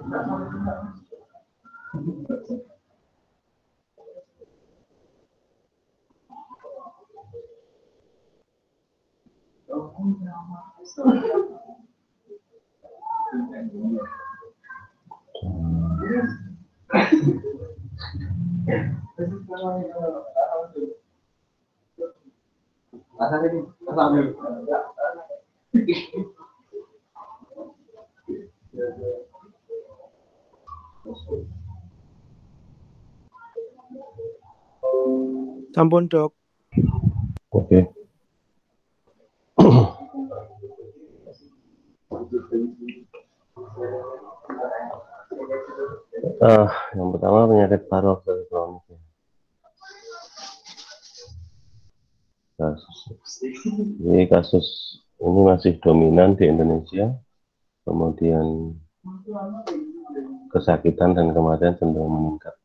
Sampun, Dok. Oke. Yang pertama penyakit paru kronis. Kasus ini masih dominan di Indonesia, kemudian kesakitan dan kematian cenderung meningkat.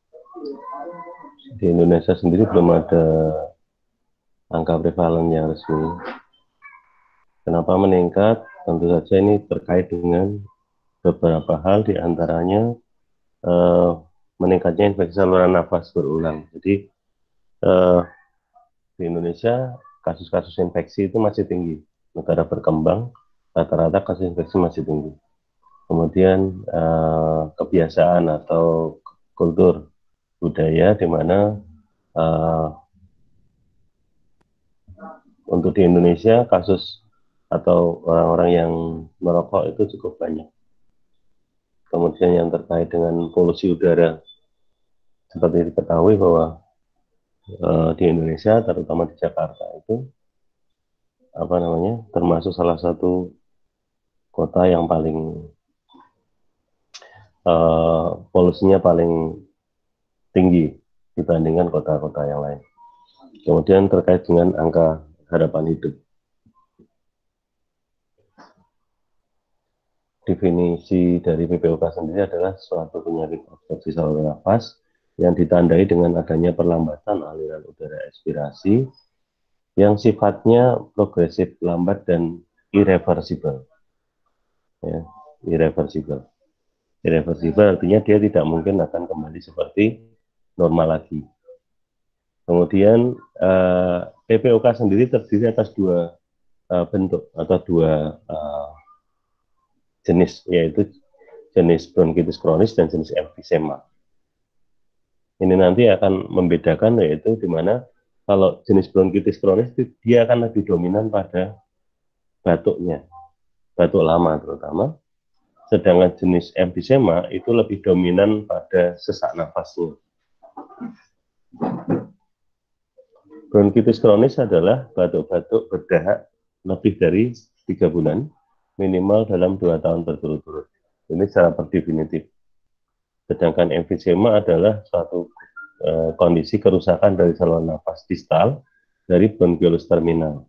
Di Indonesia sendiri belum ada angka prevalen yang resmi. Kenapa meningkat? Tentu saja ini terkait dengan beberapa hal, diantaranya meningkatnya infeksi saluran nafas berulang. Jadi di Indonesia kasus-kasus infeksi itu masih tinggi. Negara berkembang rata-rata kasus infeksi masih tinggi. Kemudian kebiasaan atau kultur budaya di mana untuk di Indonesia kasus atau orang-orang yang merokok itu cukup banyak. Kemudian yang terkait dengan polusi udara, seperti diketahui bahwa di Indonesia, terutama di Jakarta itu termasuk salah satu kota yang paling polusinya paling tinggi dibandingkan kota-kota yang lain. Kemudian terkait dengan angka harapan hidup. Definisi dari PPOK sendiri adalah suatu penyakit obstruksi saluran nafas yang ditandai dengan adanya perlambatan aliran udara ekspirasi yang sifatnya progresif, lambat, dan irreversible. Ya, irreversible. Irreversible artinya dia tidak mungkin akan kembali seperti normal lagi. Kemudian PPOK sendiri terdiri atas dua bentuk atau dua jenis, yaitu jenis bronkitis kronis dan jenis emfisema. Ini nanti akan membedakan, yaitu di mana kalau jenis bronkitis kronis dia akan lebih dominan pada batuknya, batuk lama terutama. Sedangkan jenis emfisema itu lebih dominan pada sesak nafasnya. Bronkitis kronis adalah batuk-batuk berdahak lebih dari 3 bulan, minimal dalam 2 tahun berturut-turut. Ini secara berdefinitif. Sedangkan emfisema adalah suatu kondisi kerusakan dari saluran nafas distal dari bronkiolus terminal.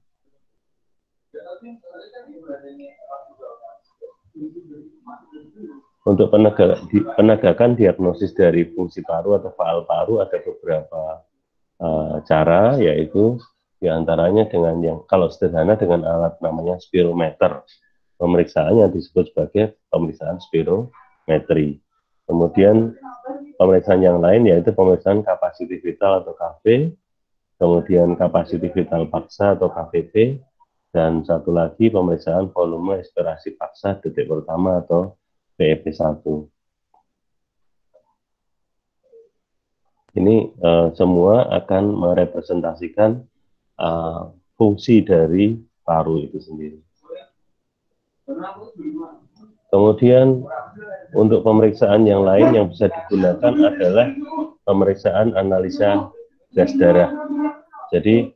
Untuk penegakan diagnosis dari fungsi paru atau faal paru ada beberapa cara, yaitu diantaranya dengan yang kalau sederhana dengan alat namanya spirometer. Pemeriksaan yang disebut sebagai pemeriksaan spirometri. Kemudian pemeriksaan yang lain yaitu pemeriksaan kapasiti vital atau KV, kemudian kapasiti vital paksa atau KVP, dan satu lagi pemeriksaan volume ekspirasi paksa detik pertama atau PEP1. Ini semua akan merepresentasikan fungsi dari paru itu sendiri. Kemudian untuk pemeriksaan yang lain yang bisa digunakan adalah pemeriksaan analisa gas darah. Jadi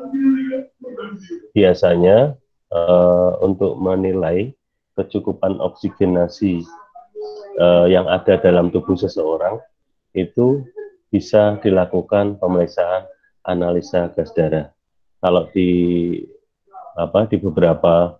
biasanya untuk menilai kecukupan oksigenasi yang ada dalam tubuh seseorang itu bisa dilakukan pemeriksaan analisa gas darah. Kalau di beberapa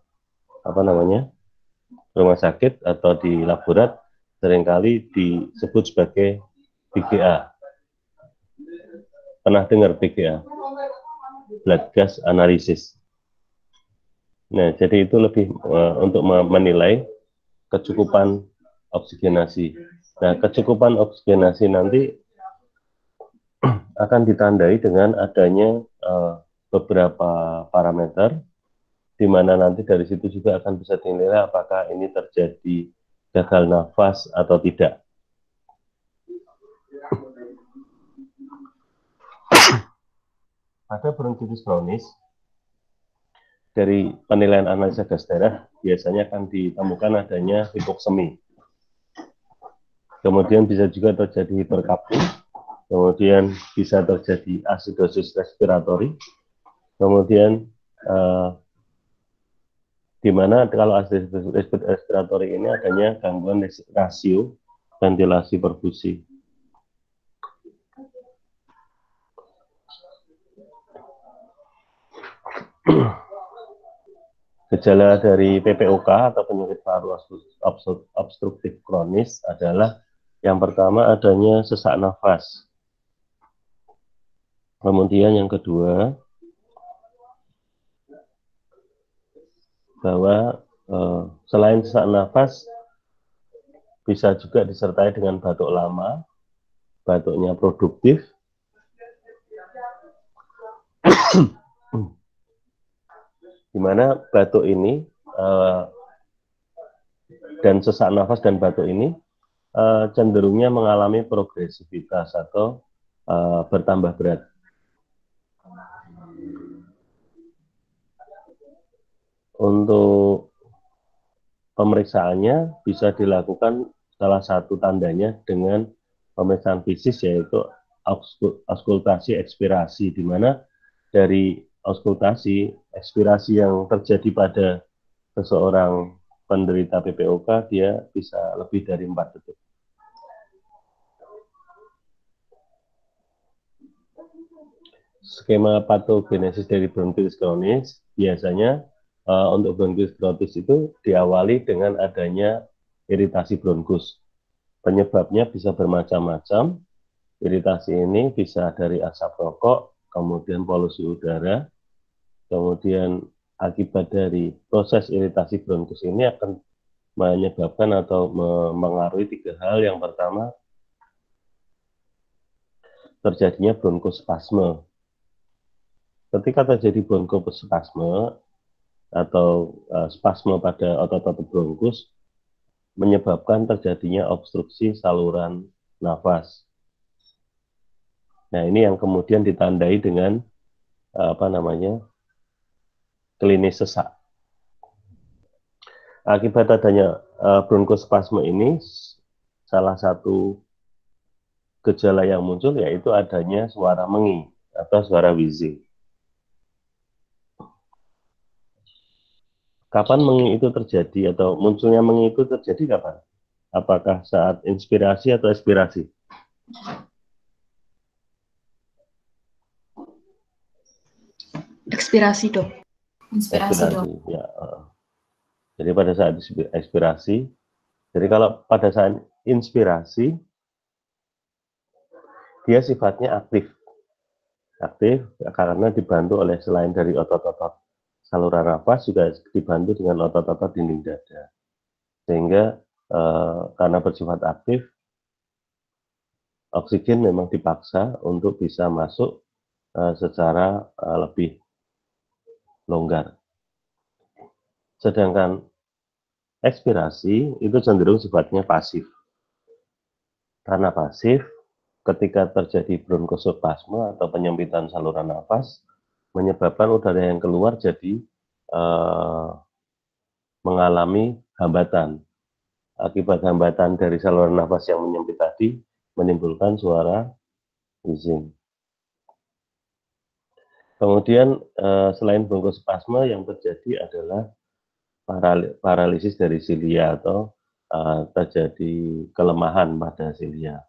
rumah sakit atau di laborat seringkali disebut sebagai PGA. Pernah dengar PGA? Blood gas analysis. Nah, jadi itu lebih untuk menilai kecukupan oksigenasi. Nah, kecukupan oksigenasi nanti akan ditandai dengan adanya beberapa parameter, di mana nanti dari situ juga akan bisa dinilai apakah ini terjadi gagal nafas atau tidak. Pada bronkitis kronis, dari penilaian analisa gas darah biasanya akan ditemukan adanya hipoksemi. Kemudian bisa juga terjadi hiperkapnia, kemudian bisa terjadi asidosis respiratori, kemudian di mana kalau asidosis respiratori ini adanya gangguan rasio ventilasi perfusi. Gejala dari PPOK atau penyakit paru obstruktif kronis adalah yang pertama adanya sesak nafas. Kemudian yang kedua, bahwa selain sesak nafas bisa juga disertai dengan batuk lama, batuknya produktif, di mana batuk ini dan sesak nafas dan batuk ini cenderungnya mengalami progresivitas atau bertambah berat. Untuk pemeriksaannya bisa dilakukan salah satu tandanya dengan pemeriksaan fisik, yaitu auskultasi ekspirasi, di mana dari auskultasi ekspirasi yang terjadi pada seseorang penderita PPOK dia bisa lebih dari 4 detik. Skema patogenesis dari bronkitis kronis biasanya untuk bronkitis kronis itu diawali dengan adanya iritasi bronkus. Penyebabnya bisa bermacam-macam. Iritasi ini bisa dari asap rokok, kemudian polusi udara, kemudian akibat dari proses iritasi bronkus ini akan menyebabkan atau mengaruhi 3 hal. Yang pertama, terjadinya bronkospasme. Ketika terjadi bronkospasme atau spasme pada otot-otot bronkus, menyebabkan terjadinya obstruksi saluran nafas. Nah, ini yang kemudian ditandai dengan klinis sesak. Akibat adanya bronkospasme ini, salah satu gejala yang muncul yaitu adanya suara mengi atau suara wheezing. Kapan mengi itu terjadi atau munculnya mengi itu terjadi kapan? Apakah saat inspirasi atau ekspirasi? Ekspirasi, Dok. Inspirasi, Dok. Ya. Jadi pada saat ekspirasi, jadi kalau pada saat inspirasi, dia sifatnya aktif. Aktif karena dibantu oleh selain dari otot-otot saluran nafas, juga dibantu dengan otot-otot dinding dada. Sehingga karena bersifat aktif, oksigen memang dipaksa untuk bisa masuk secara lebih longgar. Sedangkan ekspirasi itu cenderung sifatnya pasif. Karena pasif, ketika terjadi bronkospasme atau penyempitan saluran nafas, menyebabkan udara yang keluar jadi mengalami hambatan. Akibat hambatan dari saluran nafas yang menyempit tadi, menimbulkan suara wheezing. Kemudian selain bronkospasme, yang terjadi adalah paralisis dari silia atau terjadi kelemahan pada silia.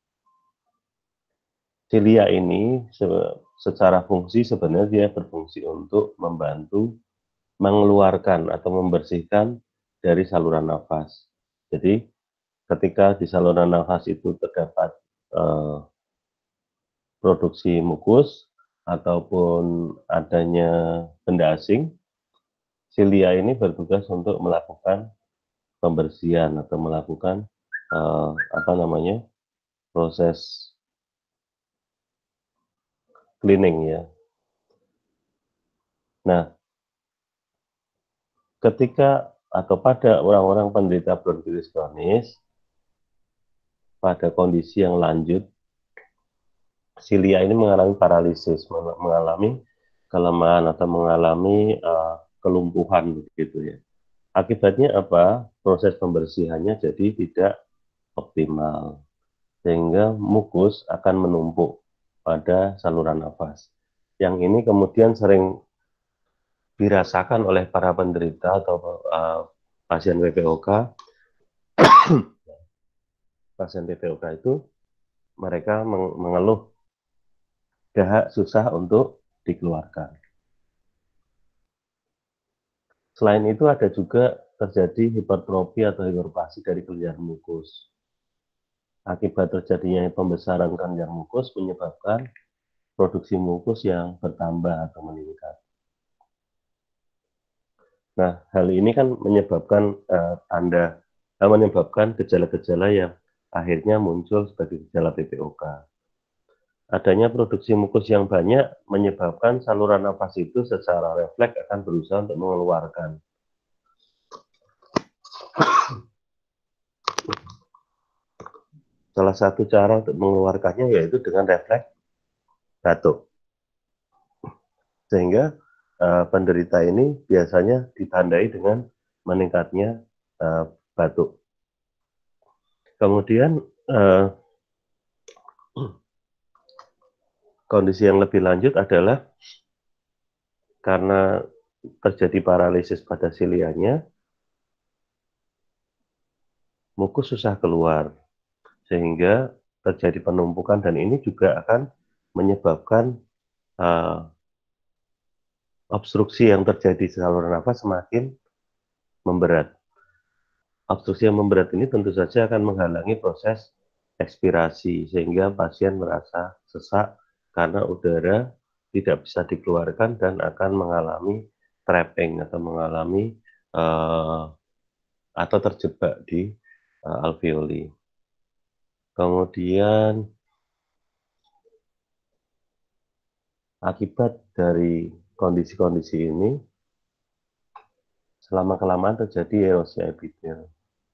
Silia ini secara fungsi sebenarnya dia berfungsi untuk membantu mengeluarkan atau membersihkan dari saluran nafas. Jadi ketika di saluran nafas itu terdapat produksi mukus ataupun adanya benda asing, silia ini bertugas untuk melakukan pembersihan atau melakukan apa namanya, proses cleaning ya. Nah, ketika atau pada orang-orang penderita bronkitis kronis pada kondisi yang lanjut, silia ini mengalami paralisis, mengalami kelemahan atau mengalami kelumpuhan begitu ya. Akibatnya apa? Proses pembersihannya jadi tidak optimal, sehingga mukus akan menumpuk pada saluran nafas. Yang ini kemudian sering dirasakan oleh para penderita atau pasien PPOK. Pasien PPOK itu mereka mengeluh dahak susah untuk dikeluarkan. Selain itu ada juga terjadi hipertrofi atau hiperplasi dari kelenjar mukus. Akibat terjadinya pembesaran kelenjar mukus menyebabkan produksi mukus yang bertambah atau meningkat. Nah, hal ini kan menyebabkan menyebabkan gejala-gejala yang akhirnya muncul sebagai gejala PPOK. Adanya produksi mukus yang banyak menyebabkan saluran nafas itu secara refleks akan berusaha untuk mengeluarkan. Salah satu cara untuk mengeluarkannya yaitu dengan refleks batuk. Sehingga penderita ini biasanya ditandai dengan meningkatnya batuk. Kemudian kondisi yang lebih lanjut adalah karena terjadi paralisis pada silianya, mukus susah keluar, sehingga terjadi penumpukan dan ini juga akan menyebabkan obstruksi yang terjadi di saluran nafas semakin memberat. Obstruksi yang memberat ini tentu saja akan menghalangi proses ekspirasi, sehingga pasien merasa sesak karena udara tidak bisa dikeluarkan dan akan mengalami trapping atau mengalami atau terjebak di alveoli. Kemudian akibat dari kondisi-kondisi ini, selama-kelamaan terjadi erosi epitel.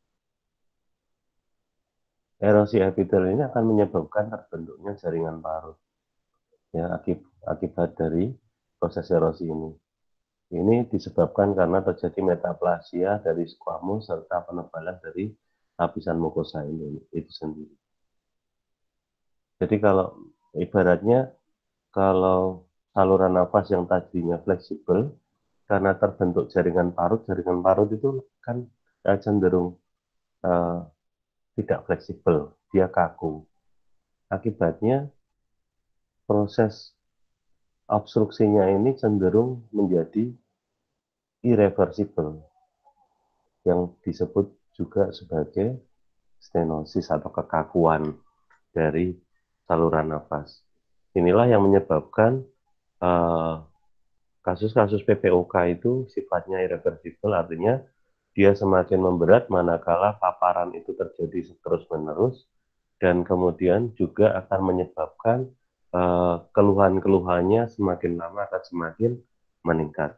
Erosi epitel ini akan menyebabkan terbentuknya jaringan parut, ya, akibat dari proses erosi ini. Ini disebabkan karena terjadi metaplasia dari squamous serta penebalan dari lapisan mukosa ini itu sendiri. Jadi kalau ibaratnya kalau saluran nafas yang tadinya fleksibel karena terbentuk jaringan parut itu kan cenderung tidak fleksibel, dia kaku. Akibatnya proses obstruksinya ini cenderung menjadi irreversible, yang disebut juga sebagai stenosis atau kekakuan dari saluran nafas. Inilah yang menyebabkan kasus-kasus PPOK itu sifatnya irreversible, artinya dia semakin memberat manakala paparan itu terjadi terus-menerus dan kemudian juga akan menyebabkan keluhan-keluhannya semakin lama akan semakin meningkat.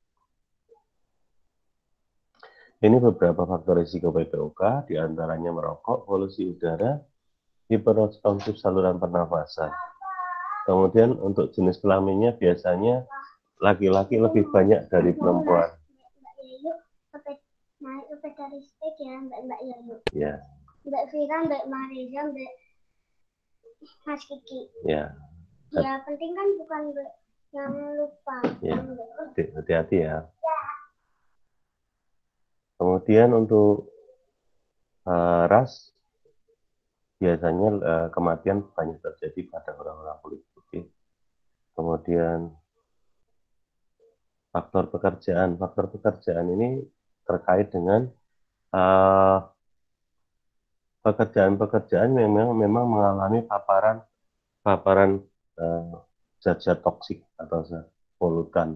Ini beberapa faktor risiko PPOK, diantaranya merokok, polusi udara, hiperresponsif saluran pernafasan. Kemudian untuk jenis kelaminnya biasanya laki-laki lebih banyak dari perempuan. Ya. Mbak Vira, Mbak Mariza, Mbak Mas Kiki. Ya. Ya, penting kan bukan yang lupa. Ya. Hati-hati ya. Kemudian untuk ras, biasanya kematian banyak terjadi pada orang-orang kulit putih. Kemudian faktor pekerjaan ini terkait dengan pekerjaan memang mengalami paparan zat-zat toksik atau zat polutan.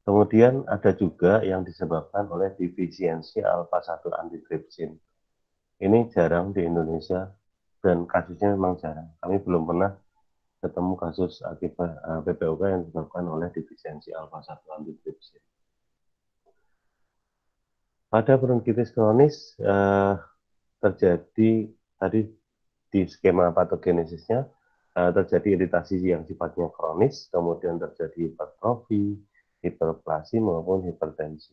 Kemudian ada juga yang disebabkan oleh defisiensi alfa-1 antitrypsin. Ini jarang di Indonesia dan kasusnya memang jarang. Kami belum pernah ketemu kasus akibat PPOK yang disebabkan oleh defisiensi alfa-1 antitrypsin. Pada bronkitis kronis terjadi tadi di skema patogenesisnya terjadi iritasi yang sifatnya kronis, kemudian terjadi hipertrofi, hiperplasi maupun hipertensi.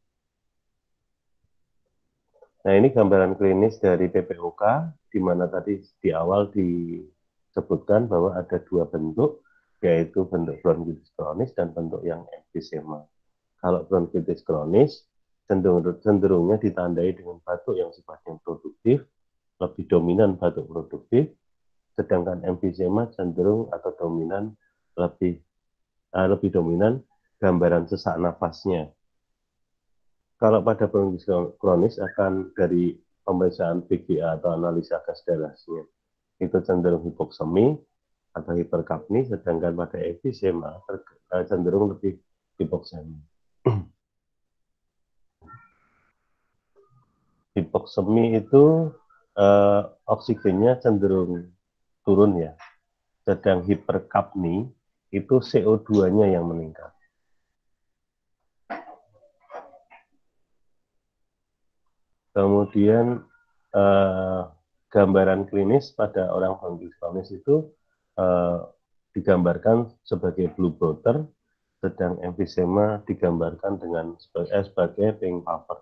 Nah, ini gambaran klinis dari PPOK, di mana tadi di awal disebutkan bahwa ada dua bentuk, yaitu bentuk bronkitis kronis dan bentuk yang emfisema. Kalau bronkitis kronis, cenderungnya ditandai dengan batuk yang sifatnya produktif, lebih dominan batuk produktif, sedangkan emfisema cenderung atau dominan lebih dominan gambaran sesak nafasnya. Kalau pada bronkitis kronis akan dari pemeriksaan PGA atau analisa gas darahnya itu cenderung hipoksemi atau hiperkapni, sedangkan pada emfisema cenderung lebih hipoksemi. Hipoksemi itu oksigennya cenderung turun ya, sedang hiperkapni itu CO2-nya yang meningkat. Kemudian gambaran klinis pada orang bronkitis kronis itu digambarkan sebagai blue bloater, sedang emfisema digambarkan dengan sebagai pink puffer.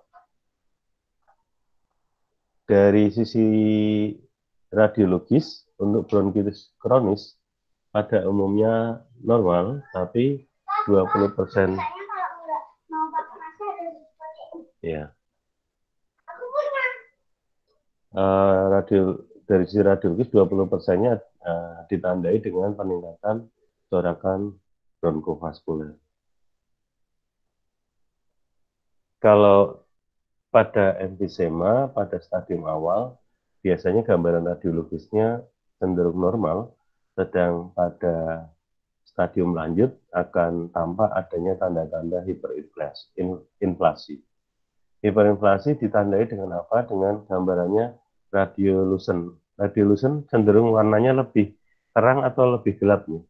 Dari sisi radiologis untuk bronkitis kronis pada umumnya normal, tapi 20% ya. Dari sisi radiologis 20%-nya ditandai dengan peningkatan corakan bronkovaskuler. Kalau pada emfisema pada stadium awal biasanya gambaran radiologisnya cenderung normal, sedang pada stadium lanjut akan tampak adanya tanda-tanda hiperinflasi. Hiperinflasi ditandai dengan apa? Dengan gambarannya radiolucent. Radiolucent cenderung warnanya lebih terang atau lebih gelap nih?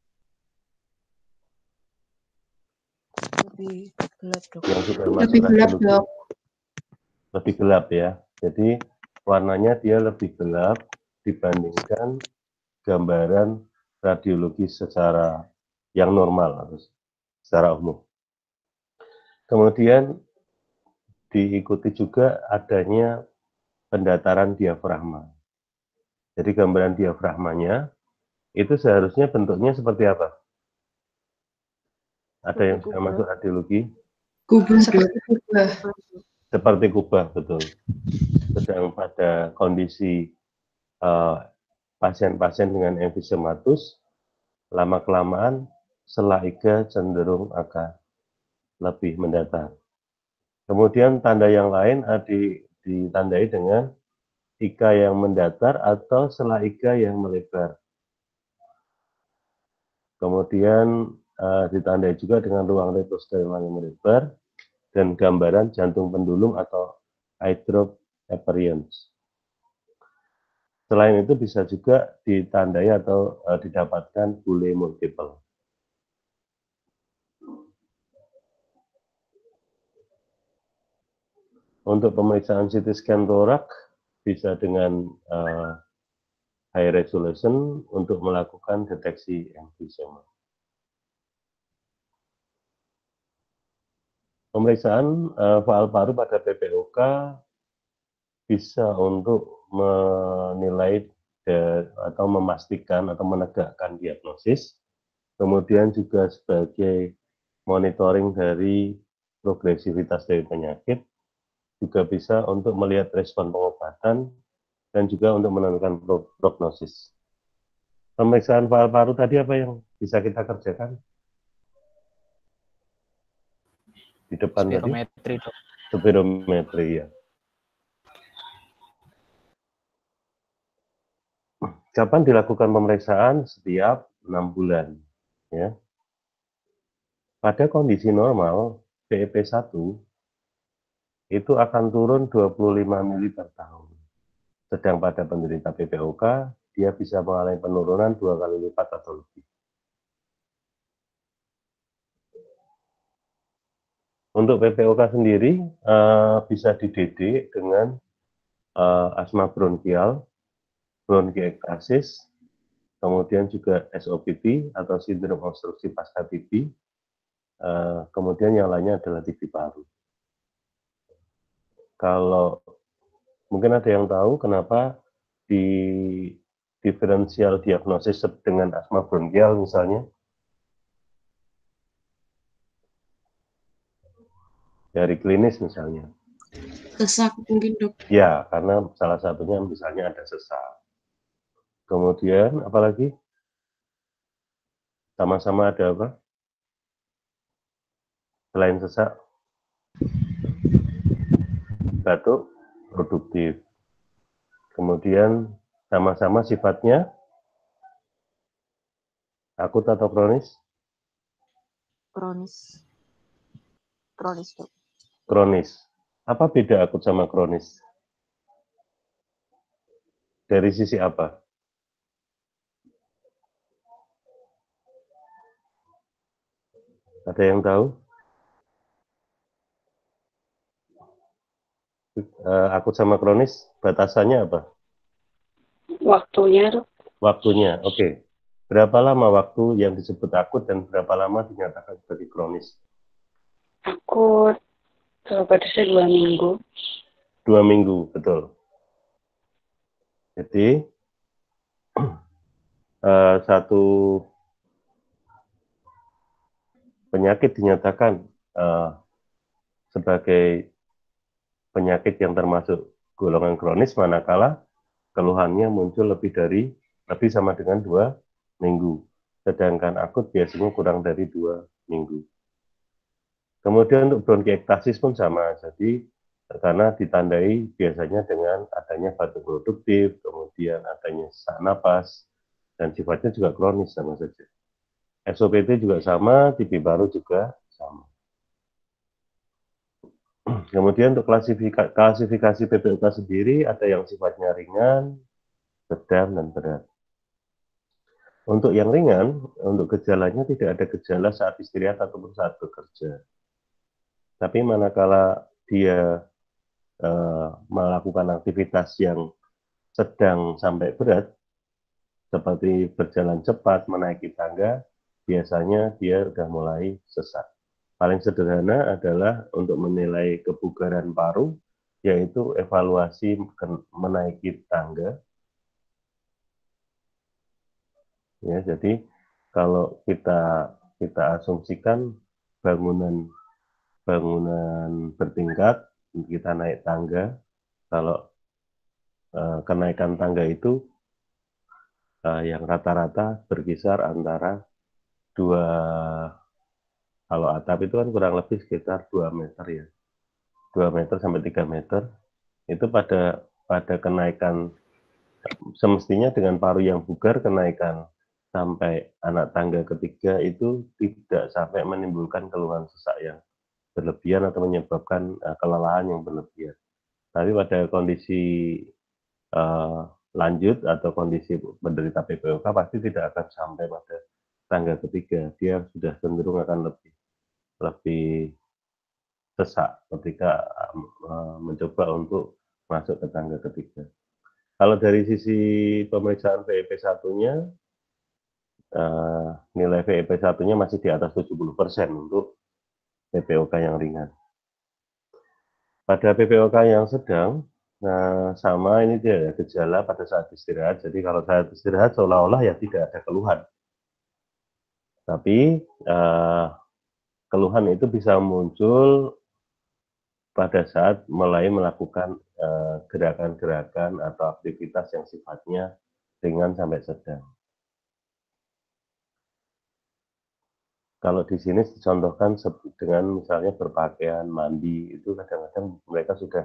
Lebih gelap, dok. Yang sudah masuk radiologi. Lebih gelap ya. Jadi warnanya dia lebih gelap dibandingkan gambaran radiologi secara yang normal secara umum. Kemudian diikuti juga adanya pendataran diafragma. Jadi gambaran diafragmanya itu seharusnya bentuknya seperti apa? Ada yang sudah masuk radiologi? Kubah, seperti kubah. Seperti kubah, betul. Sedang pada kondisi pasien-pasien dengan emfisematus, lama-kelamaan sela iga cenderung akan lebih mendatar. Kemudian tanda yang lain ditandai dengan iga yang mendatar atau sela iga yang melebar. Kemudian ditandai juga dengan ruang retrosteroidal yang melebar dan gambaran jantung pendulum atau eye drop appearance. Selain itu bisa juga ditandai atau didapatkan bule multiple. Untuk pemeriksaan CT scan thorax bisa dengan high resolution untuk melakukan deteksi emfisema. Pemeriksaan faal paru pada PPOK bisa untuk menilai atau memastikan atau menegakkan diagnosis, kemudian juga sebagai monitoring dari progresivitas dari penyakit, juga bisa untuk melihat respon pengobatan dan juga untuk menentukan prognosis. Pemeriksaan faal paru tadi apa yang bisa kita kerjakan? Di depan spirometri, tadi? Spirometri, ya. Kapan dilakukan pemeriksaan? Setiap 6 bulan. Ya. Pada kondisi normal, PEP1 itu akan turun 25 mili per tahun. Sedang pada penderita PPOK, dia bisa mengalami penurunan 2 kali lipat atau lebih. Untuk PPOK sendiri bisa dididik dengan asma bronkial, bronkiektasis, kemudian juga SOPT atau sindrom obstruksi pasca TB, kemudian yang lainnya adalah TB paru. Kalau mungkin ada yang tahu kenapa di diferensial diagnosis dengan asma bronkial misalnya, dari klinis misalnya. Sesak mungkin dok. Ya, karena salah satunya misalnya ada sesak. Kemudian apalagi? Sama-sama ada apa? Selain sesak, batuk, produktif. Kemudian sama-sama sifatnya akut atau kronis? Kronis. Kronis dok. Kronis. Apa beda akut sama kronis? Dari sisi apa? Ada yang tahu? Akut sama kronis, batasannya apa? Waktunya dok. Waktunya, oke. Berapa lama waktu yang disebut akut dan berapa lama dinyatakan sebagai kronis? Akut batasnya 2 minggu. 2 minggu, betul. Jadi satu penyakit dinyatakan sebagai penyakit yang termasuk golongan kronis manakala keluhannya muncul lebih sama dengan 2 minggu. Sedangkan akut biasanya kurang dari 2 minggu. Kemudian untuk bronkiektasis pun sama. Jadi karena ditandai biasanya dengan adanya batuk produktif, kemudian adanya sesak napas, dan sifatnya juga kronis sama saja. SOPT juga sama, TB paru juga sama. Kemudian untuk klasifikasi PPOK sendiri ada yang sifatnya ringan, sedang, dan berat. Untuk yang ringan, untuk gejalanya tidak ada gejala saat istirahat ataupun saat bekerja. Tapi manakala dia melakukan aktivitas yang sedang sampai berat, seperti berjalan cepat, menaiki tangga, biasanya dia sudah mulai sesak. Paling sederhana adalah untuk menilai kebugaran paru, yaitu evaluasi menaiki tangga. Ya, jadi kalau kita asumsikan bangunan bertingkat, kita naik tangga, kalau kenaikan tangga itu yang rata-rata berkisar antara 2, kalau atap itu kan kurang lebih sekitar 2 meter ya, 2 meter sampai 3 meter, itu pada kenaikan, semestinya dengan paru yang bugar, kenaikan sampai anak tangga ketiga itu tidak sampai menimbulkan keluhan sesak yang berlebihan atau menyebabkan kelelahan yang berlebihan. Tapi pada kondisi lanjut atau kondisi penderita PPOK pasti tidak akan sampai pada tangga ketiga. Dia sudah cenderung akan lebih sesak ketika mencoba untuk masuk ke tangga ketiga. Kalau dari sisi pemeriksaan VEP 1-nya, nilai VEP 1-nya masih di atas 70% untuk PPOK yang ringan. Pada PPOK yang sedang, sama ini dia ada gejala pada saat istirahat. Jadi kalau saat istirahat seolah-olah ya tidak ada keluhan. Tapi keluhan itu bisa muncul pada saat mulai melakukan gerakan-gerakan atau aktivitas yang sifatnya ringan sampai sedang. Kalau di sini dicontohkan dengan misalnya berpakaian, mandi, itu kadang-kadang mereka sudah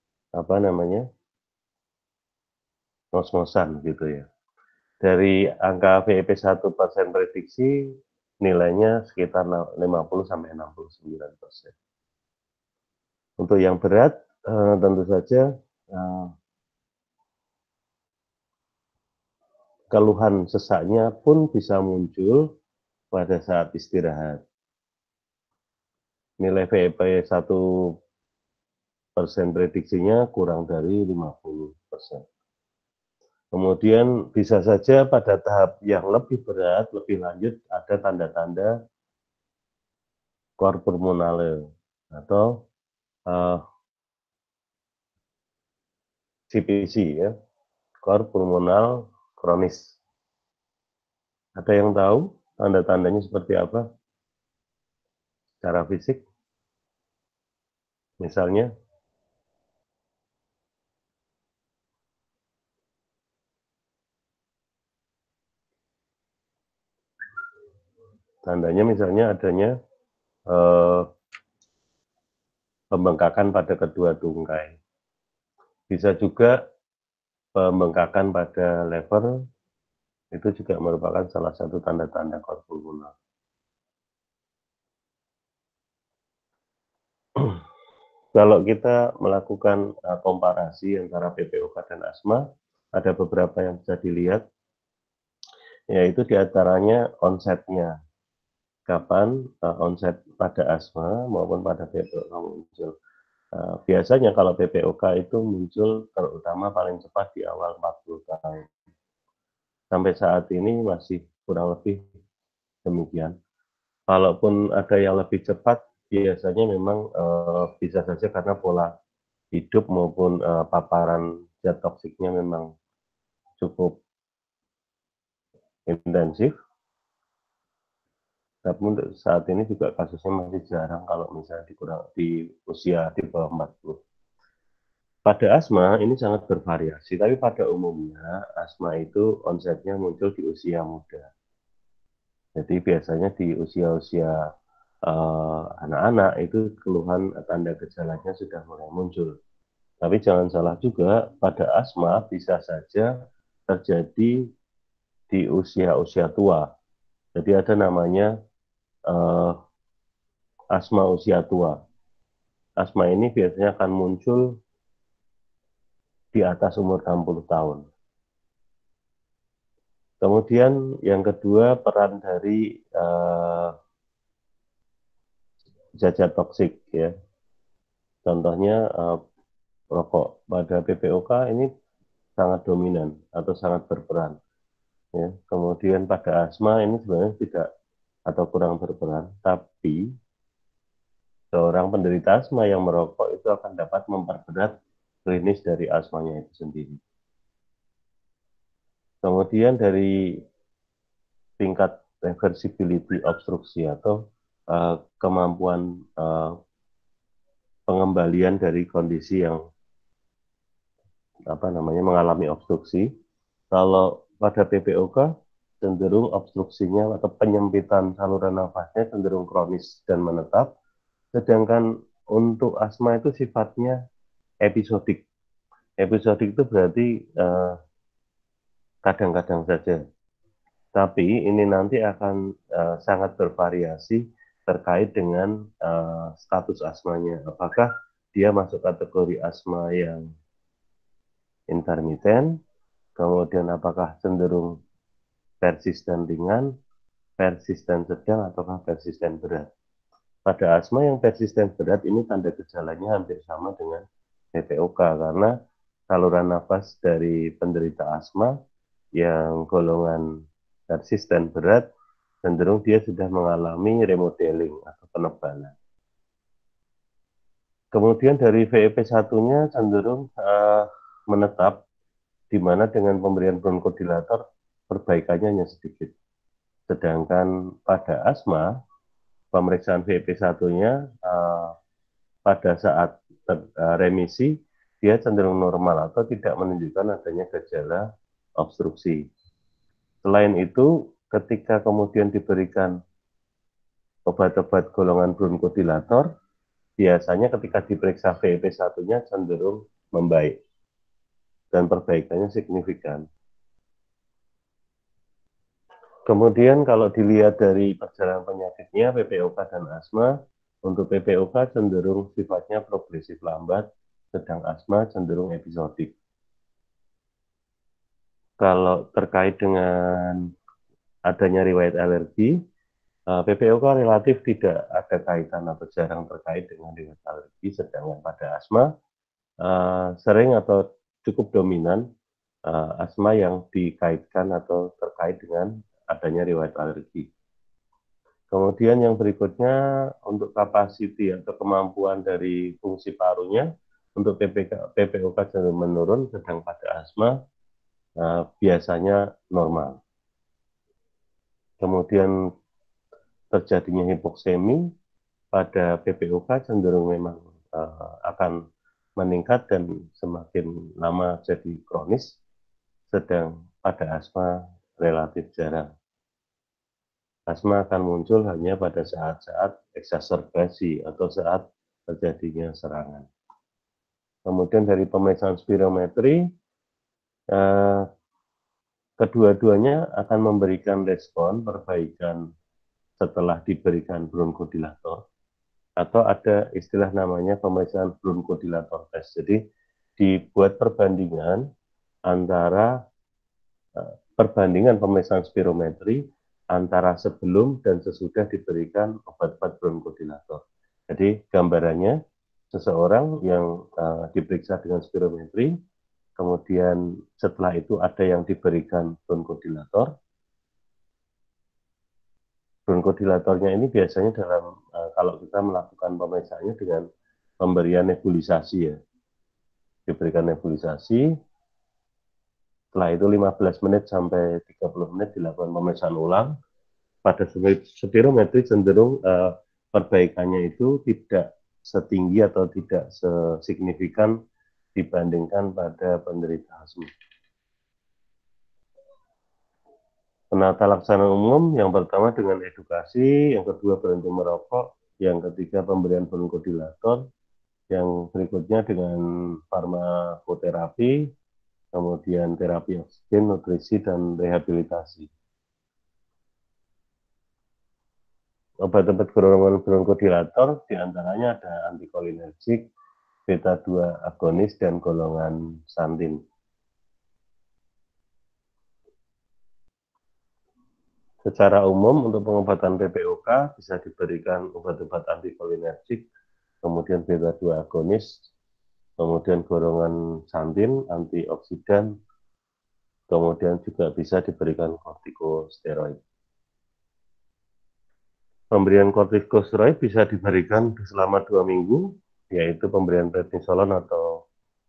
ngos-ngosan gitu ya. Dari angka VEP 1% prediksi nilainya sekitar 50-69%. Untuk yang berat tentu saja keluhan sesaknya pun bisa muncul pada saat istirahat. Nilai VIP 1% prediksinya kurang dari 50%. Kemudian bisa saja pada tahap yang lebih berat, lebih lanjut, ada tanda-tanda cor pulmonale atau CPC ya, cor pulmonal kronis. Ada yang tahu tanda-tandanya seperti apa secara fisik? Misalnya, tandanya misalnya adanya pembengkakan pada kedua tungkai. Bisa juga pembengkakan pada lever, itu juga merupakan salah satu tanda-tanda cor pulmonal. Kalau kita melakukan komparasi antara PPOK dan asma, ada beberapa yang bisa dilihat, yaitu diantaranya onsetnya. Kapan onset pada asma maupun pada PPOK muncul. Biasanya kalau PPOK itu muncul terutama paling cepat di awal 40 tahun. Sampai saat ini masih kurang lebih demikian. Kalaupun ada yang lebih cepat, biasanya memang bisa saja karena pola hidup maupun paparan zat toksiknya memang cukup intensif. Tapi untuk saat ini juga kasusnya masih jarang kalau misalnya di usia di bawah 40. Pada asma ini sangat bervariasi, tapi pada umumnya asma itu onsetnya muncul di usia muda. Jadi biasanya di usia-usia anak-anak itu keluhan tanda gejalanya sudah mulai muncul. Tapi jangan salah juga, pada asma bisa saja terjadi di usia-usia tua. Jadi ada namanya asma usia tua. Asma ini biasanya akan muncul di atas umur 60 tahun. Kemudian yang kedua, peran dari zat toksik ya. Contohnya rokok. Pada PPOK ini sangat dominan atau sangat berperan. Ya. Kemudian pada asma ini sebenarnya tidak atau kurang berperan, tapi seorang penderita asma yang merokok itu akan dapat memperberat klinis dari asmanya itu sendiri. Kemudian dari tingkat reversibility obstruksi atau kemampuan pengembalian dari kondisi yang mengalami obstruksi. Kalau pada PPOK cenderung obstruksinya atau penyempitan saluran nafasnya cenderung kronis dan menetap, sedangkan untuk asma itu sifatnya episodik. Episodik itu berarti kadang-kadang saja. Tapi ini nanti akan sangat bervariasi terkait dengan status asmanya. Apakah dia masuk kategori asma yang intermiten, kemudian apakah cenderung persisten ringan, persisten sedang, ataukah persisten berat. Pada asma yang persisten berat ini tanda gejalanya hampir sama dengan PPOK karena saluran nafas dari penderita asma yang golongan persisten berat cenderung dia sudah mengalami remodeling atau penebalan. Kemudian dari VIP1-nya cenderung menetap, di mana dengan pemberian bronkodilator perbaikannya hanya sedikit. Sedangkan pada asma, pemeriksaan VIP1-nya pada saat remisi, dia cenderung normal atau tidak menunjukkan adanya gejala obstruksi. Selain itu, ketika kemudian diberikan obat-obat golongan bronkodilator, biasanya ketika diperiksa VIP1-nya cenderung membaik dan perbaikannya signifikan. Kemudian kalau dilihat dari perjalanan penyakitnya, PPOK dan asma, untuk PPOK cenderung sifatnya progresif lambat, sedang asma cenderung episodik. Kalau terkait dengan adanya riwayat alergi, PPOK relatif tidak ada kaitan atau jarang terkait dengan riwayat alergi, sedangkan pada asma sering atau cukup dominan asma yang dikaitkan atau terkait dengan adanya riwayat alergi. Kemudian yang berikutnya untuk kapasiti atau kemampuan dari fungsi parunya untuk PPOK cenderung menurun, sedang pada asma biasanya normal. Kemudian terjadinya hipoksemi pada PPOK cenderung memang akan meningkat dan semakin lama jadi kronis, sedang pada asma relatif jarang. Asma akan muncul hanya pada saat-saat eksaserbasi atau saat terjadinya serangan. Kemudian dari pemeriksaan spirometri, kedua-duanya akan memberikan respon perbaikan setelah diberikan bronkodilator, atau ada istilah namanya pemeriksaan bronkodilator test. Jadi dibuat perbandingan antara perbandingan pemeriksaan spirometri antara sebelum dan sesudah diberikan obat-obat bronkodilator. Jadi gambarannya seseorang yang diperiksa dengan spirometri, kemudian setelah itu ada yang diberikan bronkodilator. Bronkodilatornya ini biasanya dalam kalau kita melakukan pemeriksaannya dengan pemberian nebulisasi ya. Diberikan nebulisasi, setelah itu 15 menit sampai 30 menit dilakukan pemeriksaan ulang. Pada spirometri cenderung perbaikannya itu tidak setinggi atau tidak sesignifikan dibandingkan pada penderita asma. Penata laksana umum, yang pertama dengan edukasi, yang kedua berhenti merokok, yang ketiga pemberian bronkodilator, yang berikutnya dengan farmakoterapi, kemudian terapi oksigen, nutrisi, dan rehabilitasi. Obat-obat golongan bronkodilator diantaranya ada antikolinergik, beta-2 agonis, dan golongan santin. Secara umum untuk pengobatan PPOK bisa diberikan obat-obat antikolinergik, kemudian beta-2 agonis, kemudian golongan santin, antioksidan, kemudian juga bisa diberikan kortikosteroid. Pemberian kortikosteroid bisa diberikan selama 2 minggu, yaitu pemberian prednisolon atau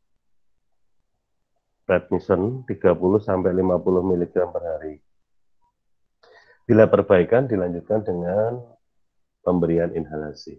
prednison 30-50 mg per hari. Bila perbaikan dilanjutkan dengan pemberian inhalasi.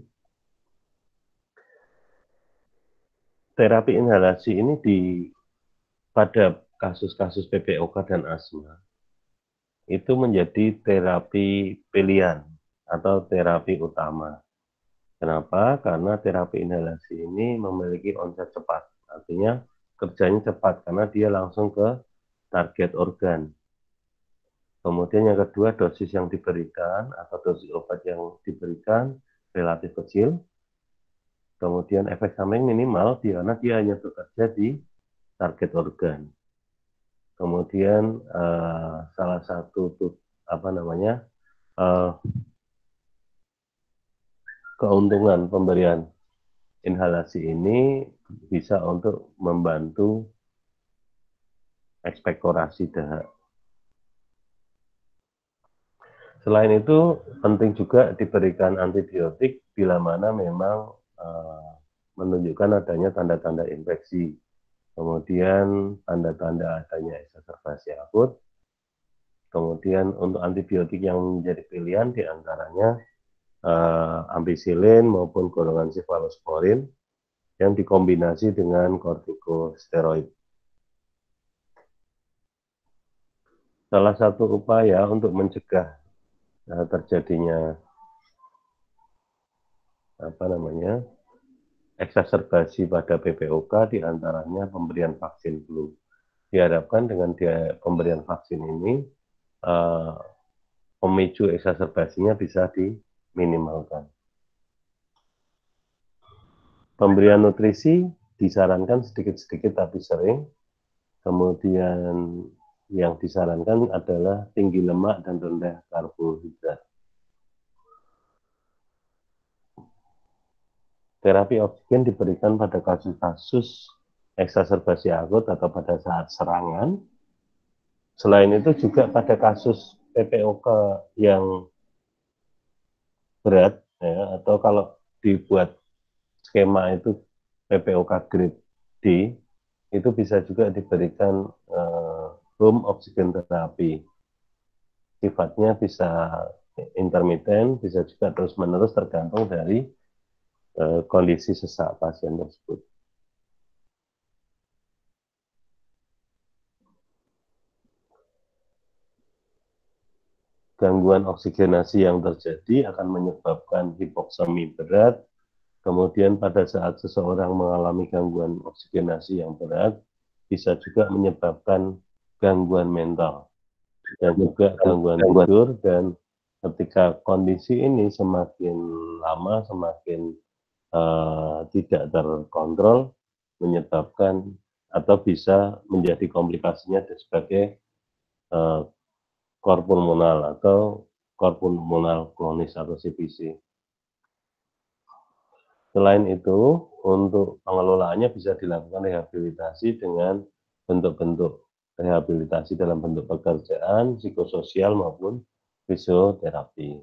Terapi inhalasi ini pada kasus-kasus PPOK dan asma itu menjadi terapi pilihan atau terapi utama. Kenapa? Karena terapi inhalasi ini memiliki onset cepat, artinya kerjanya cepat karena dia langsung ke target organ. Kemudian yang kedua, dosis yang diberikan atau dosis obat yang diberikan relatif kecil. Kemudian efek samping minimal karena dia hanya bekerja di target organ. Kemudian salah satu keuntungan pemberian inhalasi ini bisa untuk membantu ekspektorasi dahak. Selain itu, penting juga diberikan antibiotik bila mana memang menunjukkan adanya tanda-tanda infeksi. Kemudian tanda-tanda adanya eksaserbasi akut. Kemudian untuk antibiotik yang menjadi pilihan diantaranya ampicillin maupun golongan cefalosporin yang dikombinasi dengan kortikosteroid. Salah satu upaya untuk mencegah terjadinya eksaserbasi pada PPOK diantaranya pemberian vaksin flu. Diharapkan dengan pemberian vaksin ini pemicu eksaserbasinya bisa diminimalkan. Pemberian nutrisi disarankan sedikit-sedikit tapi sering. Kemudian yang disarankan adalah tinggi lemak dan rendah karbohidrat. Terapi oksigen diberikan pada kasus-kasus eksaserbasi akut atau pada saat serangan. Selain itu juga pada kasus PPOK yang berat, ya, atau kalau dibuat skema itu PPOK grade D, itu bisa juga diberikan home oxygen therapy. Sifatnya bisa intermittent, bisa juga terus-menerus tergantung dari kondisi sesak pasien tersebut. Gangguan oksigenasi yang terjadi akan menyebabkan hipoksemi berat. Kemudian pada saat seseorang mengalami gangguan oksigenasi yang berat, bisa juga menyebabkan gangguan mental dan juga gangguan tidur. Dan ketika kondisi ini semakin lama, semakin tidak terkontrol, menyebabkan atau bisa menjadi komplikasinya sebagai kor pulmonal atau kor pulmonal kronis atau CPC. Selain itu, untuk pengelolaannya bisa dilakukan rehabilitasi dengan bentuk-bentuk rehabilitasi dalam bentuk pekerjaan, psikososial maupun fisioterapi.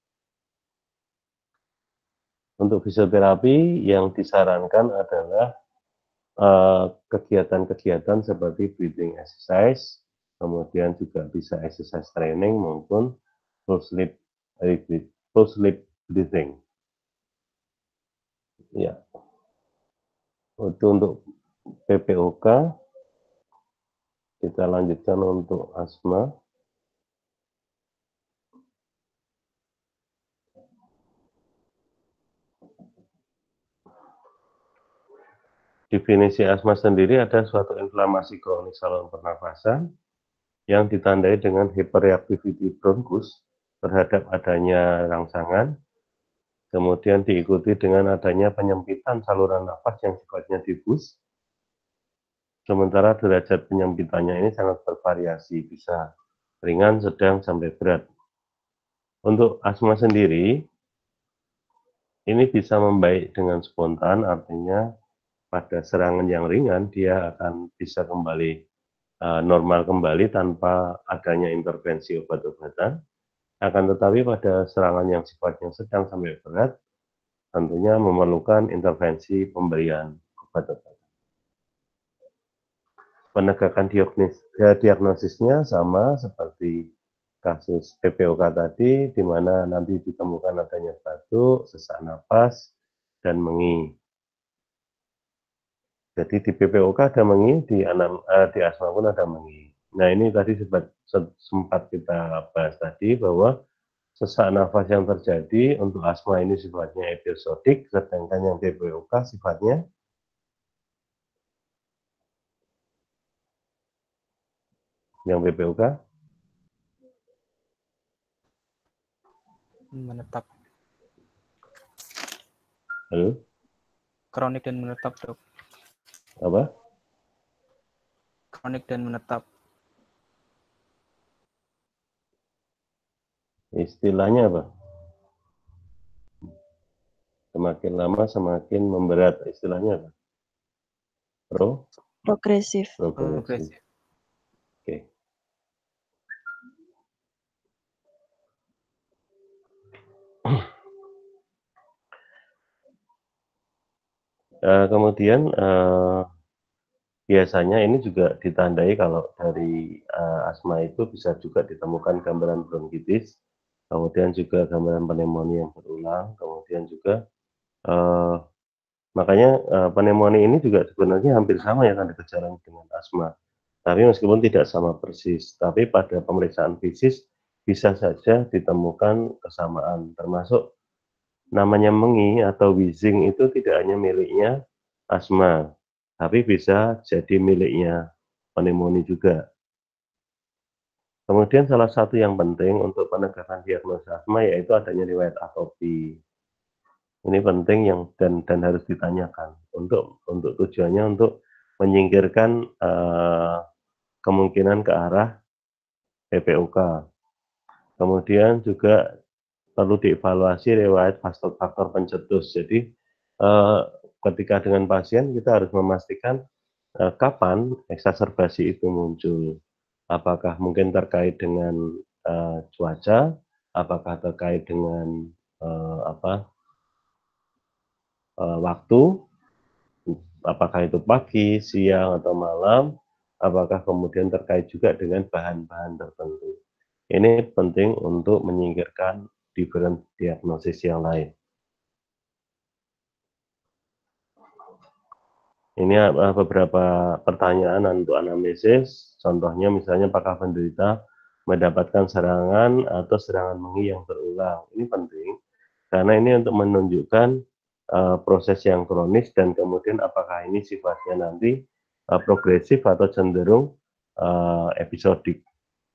Untuk fisioterapi yang disarankan adalah kegiatan-kegiatan seperti breathing exercise, kemudian juga bisa exercise training maupun full sleep breathing. Ya, itu untuk PPOK. Kita lanjutkan untuk asma. Definisi asma sendiri ada suatu inflamasi kronis saluran pernafasan yang ditandai dengan hyperreactivity bronkus terhadap adanya rangsangan, kemudian diikuti dengan adanya penyempitan saluran nafas yang sifatnya difus. Sementara derajat penyempitannya ini sangat bervariasi, bisa ringan, sedang, sampai berat. Untuk asma sendiri, ini bisa membaik dengan spontan, artinya pada serangan yang ringan dia akan bisa kembali normal kembali tanpa adanya intervensi obat-obatan. Akan tetapi pada serangan yang sifatnya sedang sampai berat, tentunya memerlukan intervensi pemberian obat-obatan. Penegakan diagnosisnya sama seperti kasus PPOK tadi, di mana nanti ditemukan adanya batuk, sesak napas, dan mengi. Jadi di PPOK ada mengi, di asma pun ada mengi. Nah ini tadi sempat kita bahas tadi bahwa sesak nafas yang terjadi untuk asma ini sifatnya episodik, sedangkan yang PPOK sifatnya PPOK menetap. Halo? Kronik dan menetap, Dok. Apa? Kronik dan menetap. Istilahnya apa? Semakin lama semakin memberat. Istilahnya apa? Progresif. Progresif. Oke. Kemudian biasanya ini juga ditandai kalau dari asma itu bisa juga ditemukan gambaran bronkitis, kemudian juga gambaran pneumonia yang berulang, kemudian juga makanya pneumonia ini juga sebenarnya hampir sama ya kan gejala dengan asma. Tapi meskipun tidak sama persis, tapi pada pemeriksaan fisik bisa saja ditemukan kesamaan, termasuk namanya mengi atau wheezing itu tidak hanya miliknya asma, tapi bisa jadi miliknya pneumonia juga. Kemudian salah satu yang penting untuk penegakan diagnosa asma yaitu adanya riwayat atopsi. Ini penting yang dan harus ditanyakan untuk tujuannya untuk menyingkirkan kemungkinan ke arah PPOK. Kemudian juga perlu dievaluasi riwayat faktor pencetus. Jadi ketika dengan pasien kita harus memastikan kapan eksaserbasi itu muncul. Apakah mungkin terkait dengan cuaca, apakah terkait dengan waktu, apakah itu pagi, siang, atau malam, apakah kemudian terkait juga dengan bahan-bahan tertentu. Ini penting untuk menyingkirkan different diagnosis yang lain. Ini beberapa pertanyaan untuk anamnesis. Contohnya misalnya apakah penderita mendapatkan serangan atau serangan mengi yang berulang. Ini penting karena ini untuk menunjukkan proses yang kronis dan kemudian apakah ini sifatnya nanti progresif atau cenderung episodik.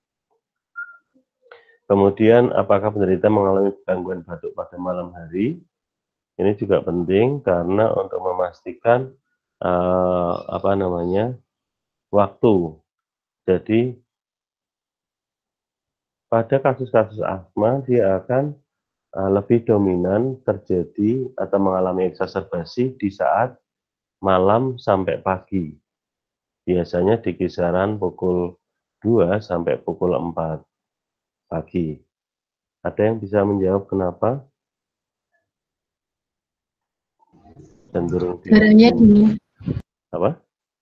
Kemudian apakah penderita mengalami gangguan batuk pada malam hari? Ini juga penting karena untuk memastikan waktu. Jadi pada kasus-kasus asma dia akan lebih dominan terjadi atau mengalami eksaserbasi di saat malam sampai pagi. Biasanya di kisaran pukul 2 sampai pukul 4 pagi. Ada yang bisa menjawab kenapa? Cenderung Darahnya dingin. apa?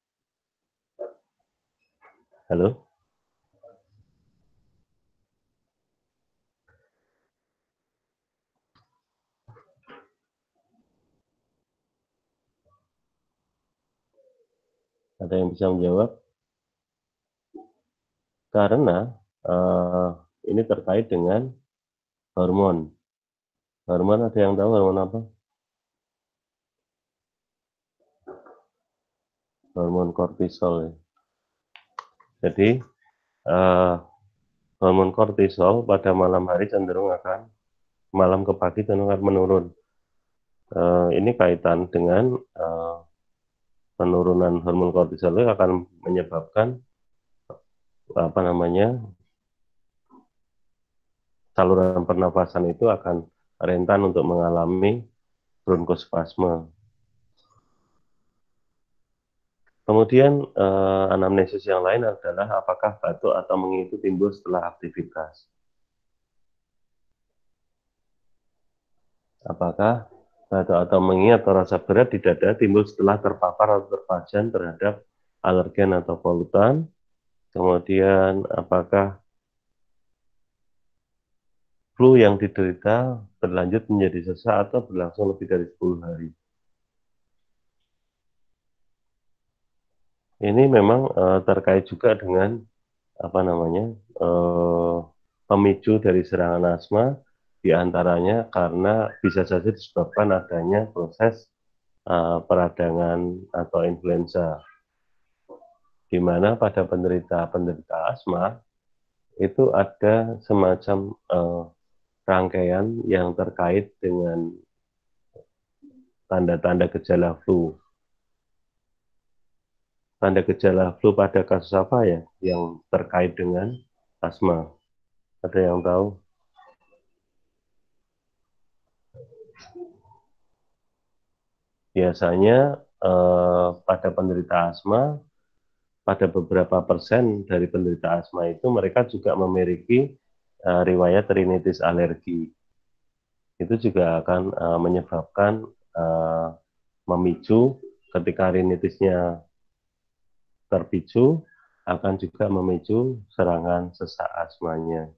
Halo? Ada yang bisa menjawab? Karena ini terkait dengan hormon. Hormon ada yang tahu hormon apa? Hormon kortisol. Ya. Jadi hormon kortisol pada malam hari cenderung akan malam ke pagi cenderung akan menurun. Ini kaitan dengan penurunan hormon kortisol itu akan menyebabkan saluran pernafasan itu akan rentan untuk mengalami bronkospasme. Kemudian anamnesis yang lain adalah apakah batuk atau mengi itu timbul setelah aktivitas. Apakah batuk atau mengi atau rasa berat di dada timbul setelah terpapar atau terpajan terhadap alergen atau polutan. Kemudian apakah flu yang diderita berlanjut menjadi sesak atau berlangsung lebih dari 10 hari. Ini memang terkait juga dengan pemicu dari serangan asma, diantaranya karena bisa saja disebabkan adanya proses peradangan atau influenza, di mana pada penderita asma itu ada semacam rangkaian yang terkait dengan tanda-tanda gejala flu. Tanda gejala flu pada kasus apa ya yang terkait dengan asma? Ada yang tahu? Biasanya pada penderita asma, pada beberapa persen dari penderita asma itu mereka juga memiliki riwayat rinitis alergi. Itu juga akan menyebabkan memicu ketika rinitisnya terpicu, akan juga memicu serangan sesak asmanya.